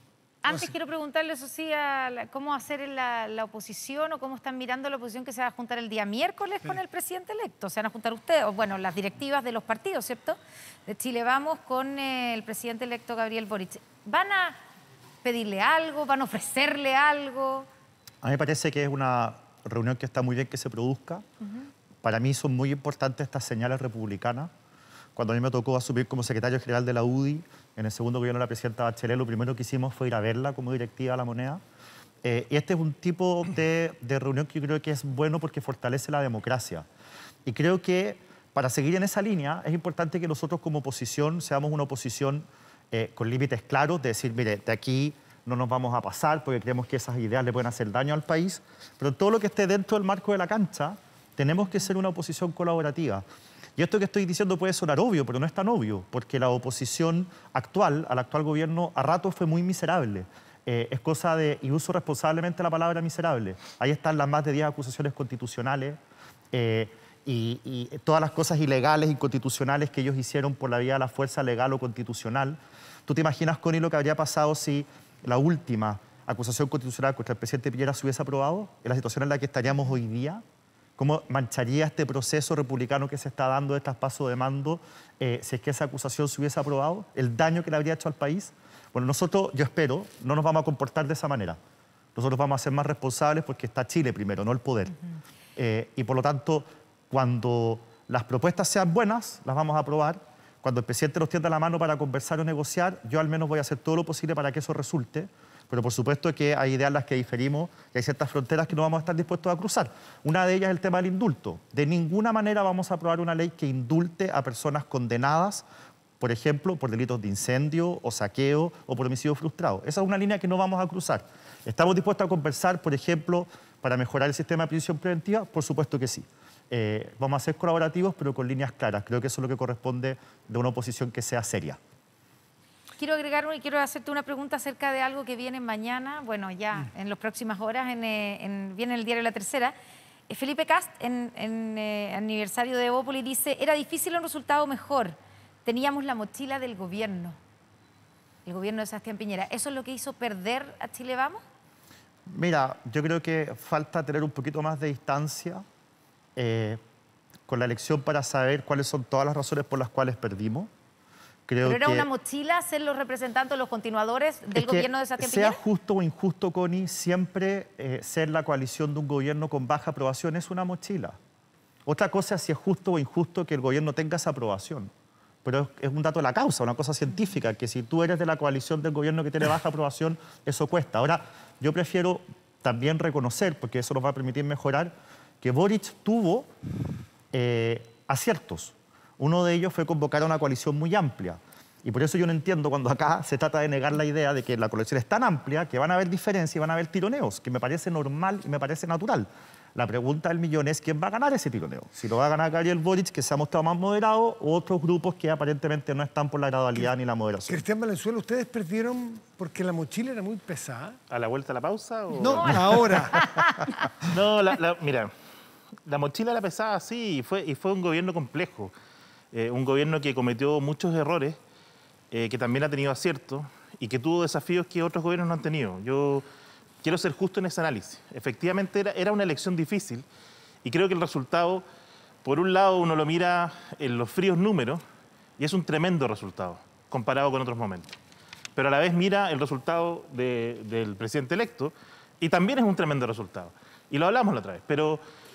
Antes quiero preguntarle, eso sí, a la, cómo hacer la, la oposición o cómo están mirando la oposición que se va a juntar el día miércoles sí. con el presidente electo. Se van a juntar ustedes, o bueno, las directivas de los partidos, ¿cierto? De Chile Vamos con eh, el presidente electo Gabriel Boric. ¿Van a pedirle algo? ¿Van a ofrecerle algo? A mí me parece que es una reunión que está muy bien que se produzca. Uh-huh. Para mí son muy importantes estas señales republicanas. Cuando a mí me tocó asumir como secretario general de la U D I, en el segundo gobierno de la presidenta Bachelet, lo primero que hicimos fue ir a verla como directiva de la moneda. Eh, y este es un tipo de, de reunión que yo creo que es bueno porque fortalece la democracia. Y creo que para seguir en esa línea es importante que nosotros como oposición seamos una oposición eh, con límites claros, de decir, mire, de aquí no nos vamos a pasar porque creemos que esas ideas le pueden hacer daño al país, pero todo lo que esté dentro del marco de la cancha, tenemos que ser una oposición colaborativa. Y esto que estoy diciendo puede sonar obvio, pero no es tan obvio, porque la oposición actual, al actual gobierno, a ratos fue muy miserable. Eh, es cosa de, y uso responsablemente la palabra miserable. Ahí están las más de diez acusaciones constitucionales eh, y, y todas las cosas ilegales, inconstitucionales que ellos hicieron por la vía de la fuerza legal o constitucional. ¿Tú te imaginas, Connie, lo que habría pasado si la última acusación constitucional contra el presidente Piñera se hubiese aprobado? En la situación en la que estaríamos hoy día. ¿Cómo mancharía este proceso republicano que se está dando de traspaso de mando eh, si es que esa acusación se hubiese aprobado? ¿El daño que le habría hecho al país? Bueno, nosotros, yo espero, no nos vamos a comportar de esa manera. Nosotros vamos a ser más responsables porque está Chile primero, no el poder. Uh-huh. eh, y por lo tanto, cuando las propuestas sean buenas, las vamos a aprobar. Cuando el presidente nos tienda la mano para conversar o negociar, yo al menos voy a hacer todo lo posible para que eso resulte. Pero por supuesto que hay ideas en las que diferimos y hay ciertas fronteras que no vamos a estar dispuestos a cruzar. Una de ellas es el tema del indulto. De ninguna manera vamos a aprobar una ley que indulte a personas condenadas por ejemplo, por delitos de incendio o saqueo o por homicidio frustrado. Esa es una línea que no vamos a cruzar. ¿Estamos dispuestos a conversar, por ejemplo, para mejorar el sistema de prisión preventiva? Por supuesto que sí. Eh, vamos a ser colaborativos, pero con líneas claras. Creo que eso es lo que corresponde de una oposición que sea seria. Quiero agregar y quiero hacerte una pregunta acerca de algo que viene mañana, bueno, ya en las próximas horas, en, en, viene el diario La Tercera. Eh, Felipe Kast, en, en eh, aniversario de Evópolis, dice: era difícil un resultado mejor. Teníamos la mochila del gobierno, el gobierno de Sebastián Piñera. ¿Eso es lo que hizo perder a Chile Vamos? Mira, yo creo que falta tener un poquito más de distancia eh, con la elección para saber cuáles son todas las razones por las cuales perdimos. Creo ¿Pero era que una mochila ser los representantes, los continuadores del es que gobierno de Sebastián sea Piñera? justo o injusto, Connie, siempre eh, ser la coalición de un gobierno con baja aprobación es una mochila. Otra cosa es si es justo o injusto que el gobierno tenga esa aprobación. Pero es, es un dato de la causa, una cosa científica, que si tú eres de la coalición del gobierno que tiene baja aprobación, eso cuesta. Ahora, yo prefiero también reconocer, porque eso nos va a permitir mejorar, que Boric tuvo eh, aciertos. Uno de ellos fue convocar a una coalición muy amplia. Y por eso yo no entiendo cuando acá se trata de negar la idea de que la coalición es tan amplia que van a haber diferencias y van a haber tironeos, que me parece normal y me parece natural. La pregunta del millón es quién va a ganar ese tironeo. Si lo va a ganar Gabriel Boric, que se ha mostrado más moderado, o otros grupos que aparentemente no están por la gradualidad ni la moderación. Cristian Valenzuela, ¿ustedes perdieron porque la mochila era muy pesada? ¿A la vuelta a la pausa? O... No, ahora. No, la, la, mira, la mochila era pesada, sí, y fue, y fue un gobierno complejo. Eh, un gobierno que cometió muchos errores, eh, que también ha tenido aciertos y que tuvo desafíos que otros gobiernos no han tenido. Yo quiero ser justo en ese análisis. Efectivamente era, era una elección difícil y creo que el resultado, por un lado uno lo mira en los fríos números y es un tremendo resultado comparado con otros momentos. Pero a la vez mira el resultado de, del presidente electo y también es un tremendo resultado. Y lo hablamos la otra vez, pero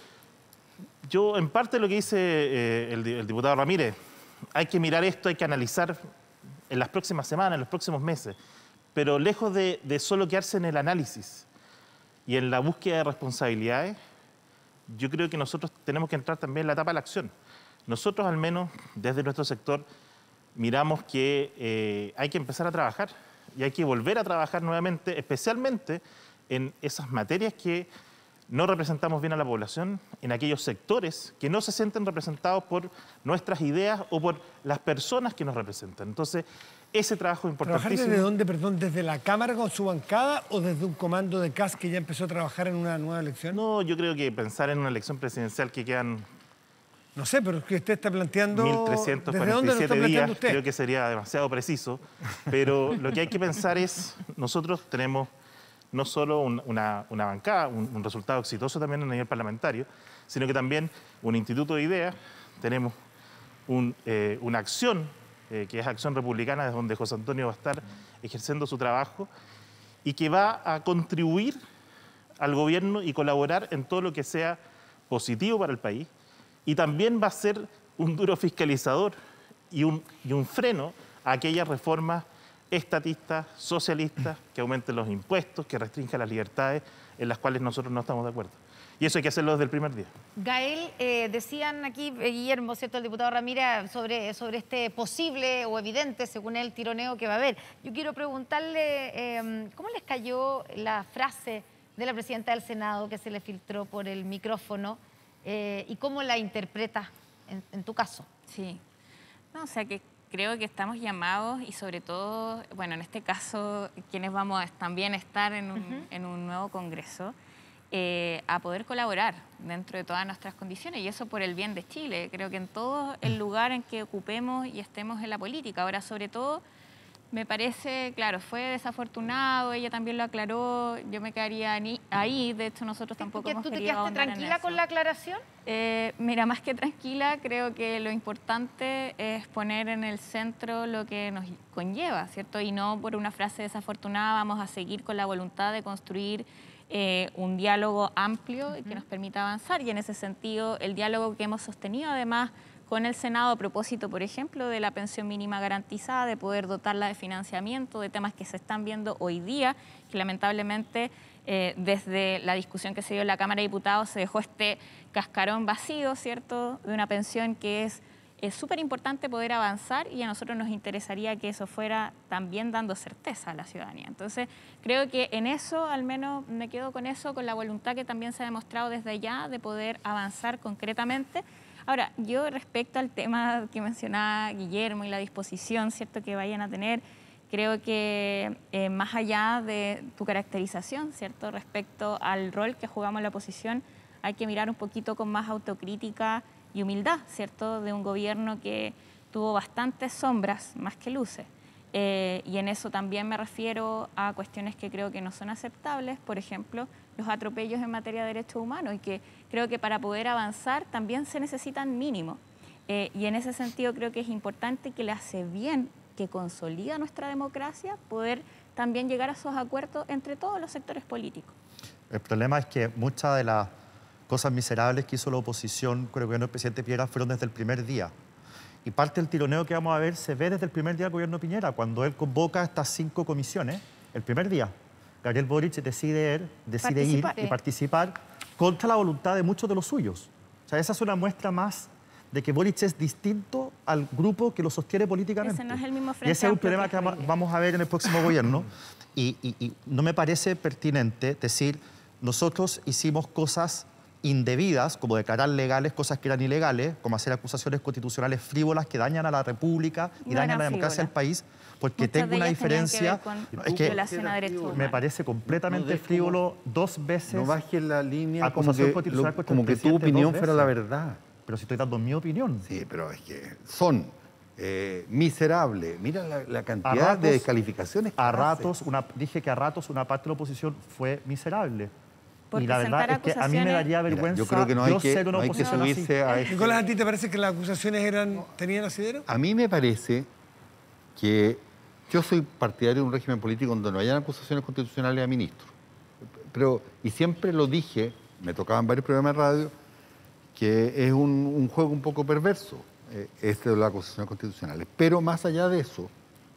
yo en parte lo que dice eh, el, el diputado Ramírez, hay que mirar esto, hay que analizar en las próximas semanas, en los próximos meses, pero lejos de, de solo quedarse en el análisis y en la búsqueda de responsabilidades, yo creo que nosotros tenemos que entrar también en la etapa de la acción. Nosotros, al menos desde nuestro sector, miramos que eh, hay que empezar a trabajar y hay que volver a trabajar nuevamente, especialmente en esas materias que no representamos bien a la población, en aquellos sectores que no se sienten representados por nuestras ideas o por las personas que nos representan. Entonces, ese trabajo es importantísimo. ¿Trabajar desde dónde, perdón? ¿Desde la Cámara con su bancada o desde un comando de C A S que ya empezó a trabajar en una nueva elección? No, yo creo que pensar en una elección presidencial que quedan... No sé, pero es que usted está planteando... mil trescientos cuarenta y siete días, creo que sería demasiado preciso. Pero lo que hay que pensar es, nosotros tenemos no solo un, una, una bancada, un, un resultado exitoso también a nivel parlamentario, sino que también un instituto de ideas, tenemos un, eh, una acción, eh, que es Acción Republicana, desde donde José Antonio va a estar ejerciendo su trabajo, y que va a contribuir al gobierno y colaborar en todo lo que sea positivo para el país, y también va a ser un duro fiscalizador y un, y un freno a aquellas reformas estatistas, socialistas, que aumenten los impuestos, que restrinjan las libertades, en las cuales nosotros no estamos de acuerdo. Y eso hay que hacerlo desde el primer día. Gael, eh, decían aquí, eh, Guillermo, ¿cierto?, el diputado Ramírez, sobre, sobre este posible o evidente, según él, tironeo que va a haber. Yo quiero preguntarle, eh, ¿cómo les cayó la frase de la presidenta del Senado que se le filtró por el micrófono eh, y cómo la interpreta en, en tu caso? Sí, no, o sea que creo que estamos llamados y sobre todo, bueno, en este caso, quienes vamos a también estar en un, uh-huh. en un nuevo Congreso, eh, a poder colaborar dentro de todas nuestras condiciones y eso por el bien de Chile. Creo que en todo el lugar en que ocupemos y estemos en la política. Ahora, sobre todo, me parece, claro, fue desafortunado, ella también lo aclaró, yo me quedaría ahí, de hecho nosotros tampoco hemos ¿Tú te querido quedaste tranquila con la aclaración? Eh, mira, más que tranquila, creo que lo importante es poner en el centro lo que nos conlleva, ¿cierto? Y no por una frase desafortunada vamos a seguir con la voluntad de construir eh, un diálogo amplio uh-huh. que nos permita avanzar y en ese sentido el diálogo que hemos sostenido además con el Senado a propósito, por ejemplo, de la pensión mínima garantizada, de poder dotarla de financiamiento, de temas que se están viendo hoy día, que lamentablemente eh, desde la discusión que se dio en la Cámara de Diputados se dejó este cascarón vacío, ¿cierto?, de una pensión que es es súper importante poder avanzar y a nosotros nos interesaría que eso fuera también dando certeza a la ciudadanía. Entonces, creo que en eso, al menos me quedo con eso, con la voluntad que también se ha demostrado desde ya de poder avanzar concretamente. Ahora, yo respecto al tema que mencionaba Guillermo y la disposición, ¿cierto?, que vayan a tener, creo que eh, más allá de tu caracterización, ¿cierto?, respecto al rol que jugamos en la oposición, hay que mirar un poquito con más autocrítica y humildad, ¿cierto?, de un gobierno que tuvo bastantes sombras más que luces. Eh, y en eso también me refiero a cuestiones que creo que no son aceptables, por ejemplo, los atropellos en materia de derechos humanos, y que creo que para poder avanzar también se necesitan mínimos. Eh, y en ese sentido creo que es importante, que le hace bien, que consolida nuestra democracia, poder también llegar a esos acuerdos entre todos los sectores políticos. El problema es que muchas de las cosas miserables que hizo la oposición con el gobierno del presidente Piñera fueron desde el primer día. Y parte del tironeo que vamos a ver se ve desde el primer día del gobierno Piñera, cuando él convoca estas cinco comisiones, el primer día. Gabriel Boric decide, ir, decide ir y participar contra la voluntad de muchos de los suyos. O sea, esa es una muestra más de que Boric es distinto al grupo que lo sostiene políticamente. Ese no es el mismo frente. Y ese es un problema que vamos a ver en el próximo gobierno. Y, y, y no me parece pertinente decir, nosotros hicimos cosas indebidas, como declarar legales cosas que eran ilegales, como hacer acusaciones constitucionales frívolas que dañan a la República y no dañan a la democracia del país, porque Muchas tengo una diferencia. Que es que me parece completamente no frívolo dos veces. No bajes la línea como que, lo, como que tu opinión fuera la verdad. Pero si estoy dando mi opinión. Sí, pero es que son eh, miserables. Mira la, la cantidad ratos, de descalificaciones que a hace. ratos una, Dije que a ratos una parte de la oposición fue miserable. Por y la verdad es que a mí me daría vergüenza. Mira, yo creo que no hay yo que, no hay que subirse a eso. Nicolás, ¿a ti te parece que las acusaciones eran, tenían asidero? A mí me parece que yo soy partidario de un régimen político donde no hayan acusaciones constitucionales a ministros. Pero, y siempre lo dije, me tocaban varios programas de radio, que es un, un juego un poco perverso, eh, este de las acusaciones constitucionales. Pero más allá de eso,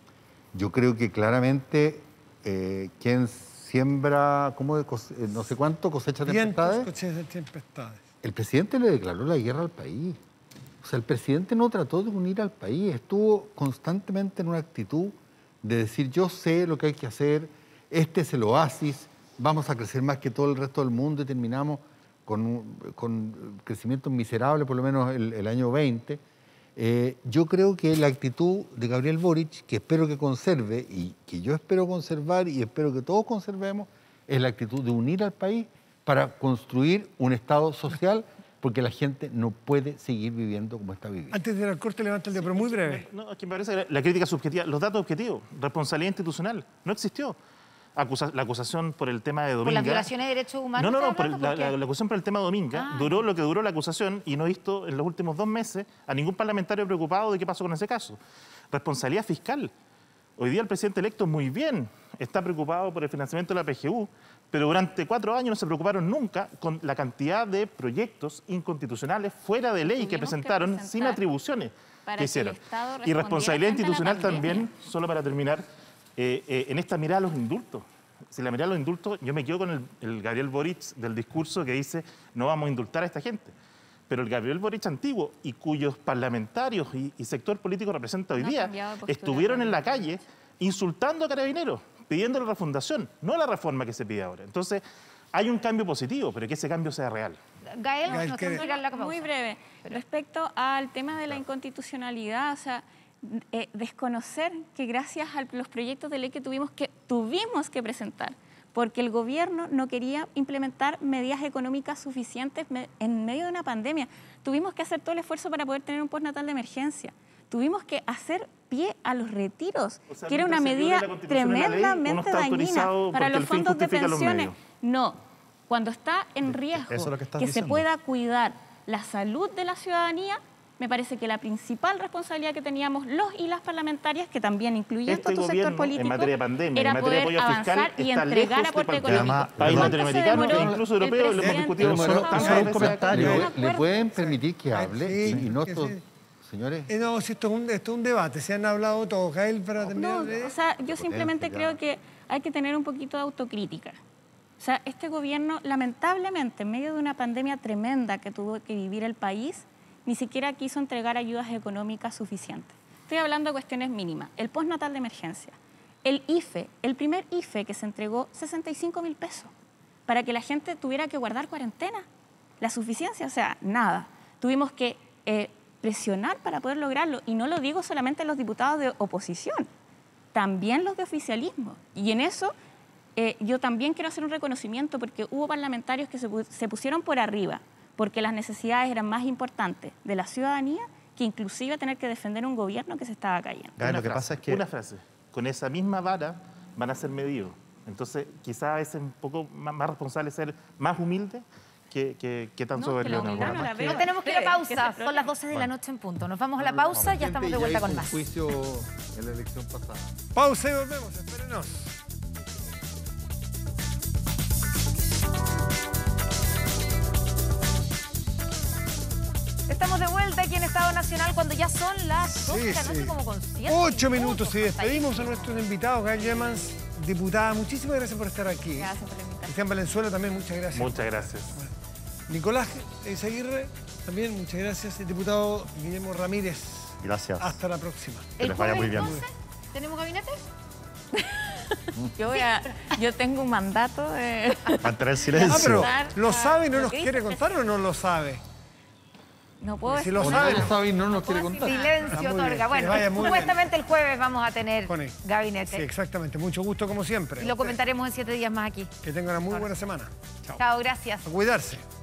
yo creo que claramente eh, quien siembra, ¿cómo de no sé cuánto, cosecha tempestades? Cosechas tempestades. El presidente le declaró la guerra al país. O sea, el presidente no trató de unir al país, estuvo constantemente en una actitud de decir, yo sé lo que hay que hacer, este es el oasis, vamos a crecer más que todo el resto del mundo y terminamos con, con crecimiento miserable, por lo menos el, el año veinte. Eh, yo creo que la actitud de Gabriel Boric, que espero que conserve y que yo espero conservar y espero que todos conservemos, es la actitud de unir al país para construir un Estado social, porque la gente no puede seguir viviendo como está viviendo. Antes de ir al corte, levanta el dedo, pero muy breve. No, es que me parece que la crítica subjetiva, los datos objetivos, responsabilidad institucional, no existió. Acusa, la acusación por el tema de Dominga. ¿Por las violaciones de derechos humanos? No, no, no, por el, la, la, la acusación por el tema de Dominga ah. duró lo que duró la acusación y no he visto en los últimos dos meses a ningún parlamentario preocupado de qué pasó con ese caso. Responsabilidad fiscal. Hoy día el presidente electo muy bien está preocupado por el financiamiento de la P G U, pero durante cuatro años no se preocuparon nunca con la cantidad de proyectos inconstitucionales fuera de ley que presentaron sin atribuciones que hicieron. Y responsabilidad institucional también, solo para terminar, eh, eh, en esta mirada a los indultos. Si la mirada a los indultos, yo me quedo con el, el Gabriel Boric del discurso que dice no vamos a indultar a esta gente. Pero el Gabriel Boric antiguo y cuyos parlamentarios y, y sector político representa hoy no día, estuvieron en la calle insultando a Carabineros, pidiendo la refundación, no la reforma que se pide ahora. Entonces, hay un cambio positivo, pero que ese cambio sea real. Gael, Gael nos tenemos que ir a la pausa. Muy breve. Pero... Respecto al tema de la inconstitucionalidad, o sea, eh, desconocer que gracias a los proyectos de ley que tuvimos que, tuvimos que presentar, porque el gobierno no quería implementar medidas económicas suficientes en medio de una pandemia. Tuvimos que hacer todo el esfuerzo para poder tener un postnatal de emergencia. Tuvimos que hacer pie a los retiros, o sea, que era una medida tremendamente ley, dañina para los fondos de pensiones. No, cuando está en riesgo que, que se pueda cuidar la salud de la ciudadanía, me parece que la principal responsabilidad que teníamos los y las parlamentarias, que también incluyendo este tu sector político, en materia de pandemia, era en materia poder de apoyo fiscal, avanzar y entregar aporte económico. Hay latinoamericanos e incluso europeos, lo hemos discutido. Un comentario. ¿Le pueden permitir que hable? Sí, y no estos señores. Eh, no, si esto es, un, esto es un debate, se han hablado todos. Gael, para terminar. No, de... o sea, yo simplemente creo que hay que tener un poquito de autocrítica. O sea, este gobierno, lamentablemente, en medio de una pandemia tremenda que tuvo que vivir el país, ni siquiera quiso entregar ayudas económicas suficientes. Estoy hablando de cuestiones mínimas. El postnatal de emergencia. El I F E, el primer I F E que se entregó sesenta y cinco mil pesos para que la gente tuviera que guardar cuarentena. La suficiencia, o sea, nada. Tuvimos que eh, presionar para poder lograrlo. Y no lo digo solamente los diputados de oposición, también los de oficialismo. Y en eso eh, yo también quiero hacer un reconocimiento porque hubo parlamentarios que se, se pusieron por arriba porque las necesidades eran más importantes de la ciudadanía que inclusive tener que defender un gobierno que se estaba cayendo. Una, lo que frase, pasa es que... una frase, con esa misma vara van a ser medidos. Entonces, quizás a veces es un poco más, más responsable ser más humilde que, que, que tan no, soberbio. No, no, no, no tenemos que ir a pausa, son las doce de la noche en punto. Nos vamos a la pausa y ya estamos de vuelta con más. Juicio en la elección pasada. Pausa y volvemos, espérenos. Estamos de vuelta aquí en Estado Nacional cuando ya son las doce de la noche, como con siete Ocho minutos y despedimos a nuestros invitados. Gael Gemans, diputada, muchísimas gracias por estar aquí. Gracias por la invitación. Cristian Valenzuela también, muchas gracias. Muchas gracias. Bueno. Nicolás Eizaguirre, también muchas gracias. El diputado Guillermo Ramírez. Gracias. Hasta la próxima. Que les vaya muy bien. Entonces, ¿tenemos gabinete? Yo, voy a, yo tengo un mandato de... Mantener silencio. Ah, pero ¿lo sabe y no nos quiere contar o no lo sabe? No puedo Si lo decir sabe, nada. lo sabe y no nos quiere contar. Silencio otorga. Bueno, supuestamente el jueves vamos a tener gabinete. Sí, exactamente. Mucho gusto como siempre. Y lo comentaremos en siete días más aquí. Que tengan una muy buena semana. Chao. Chao, gracias. A cuidarse.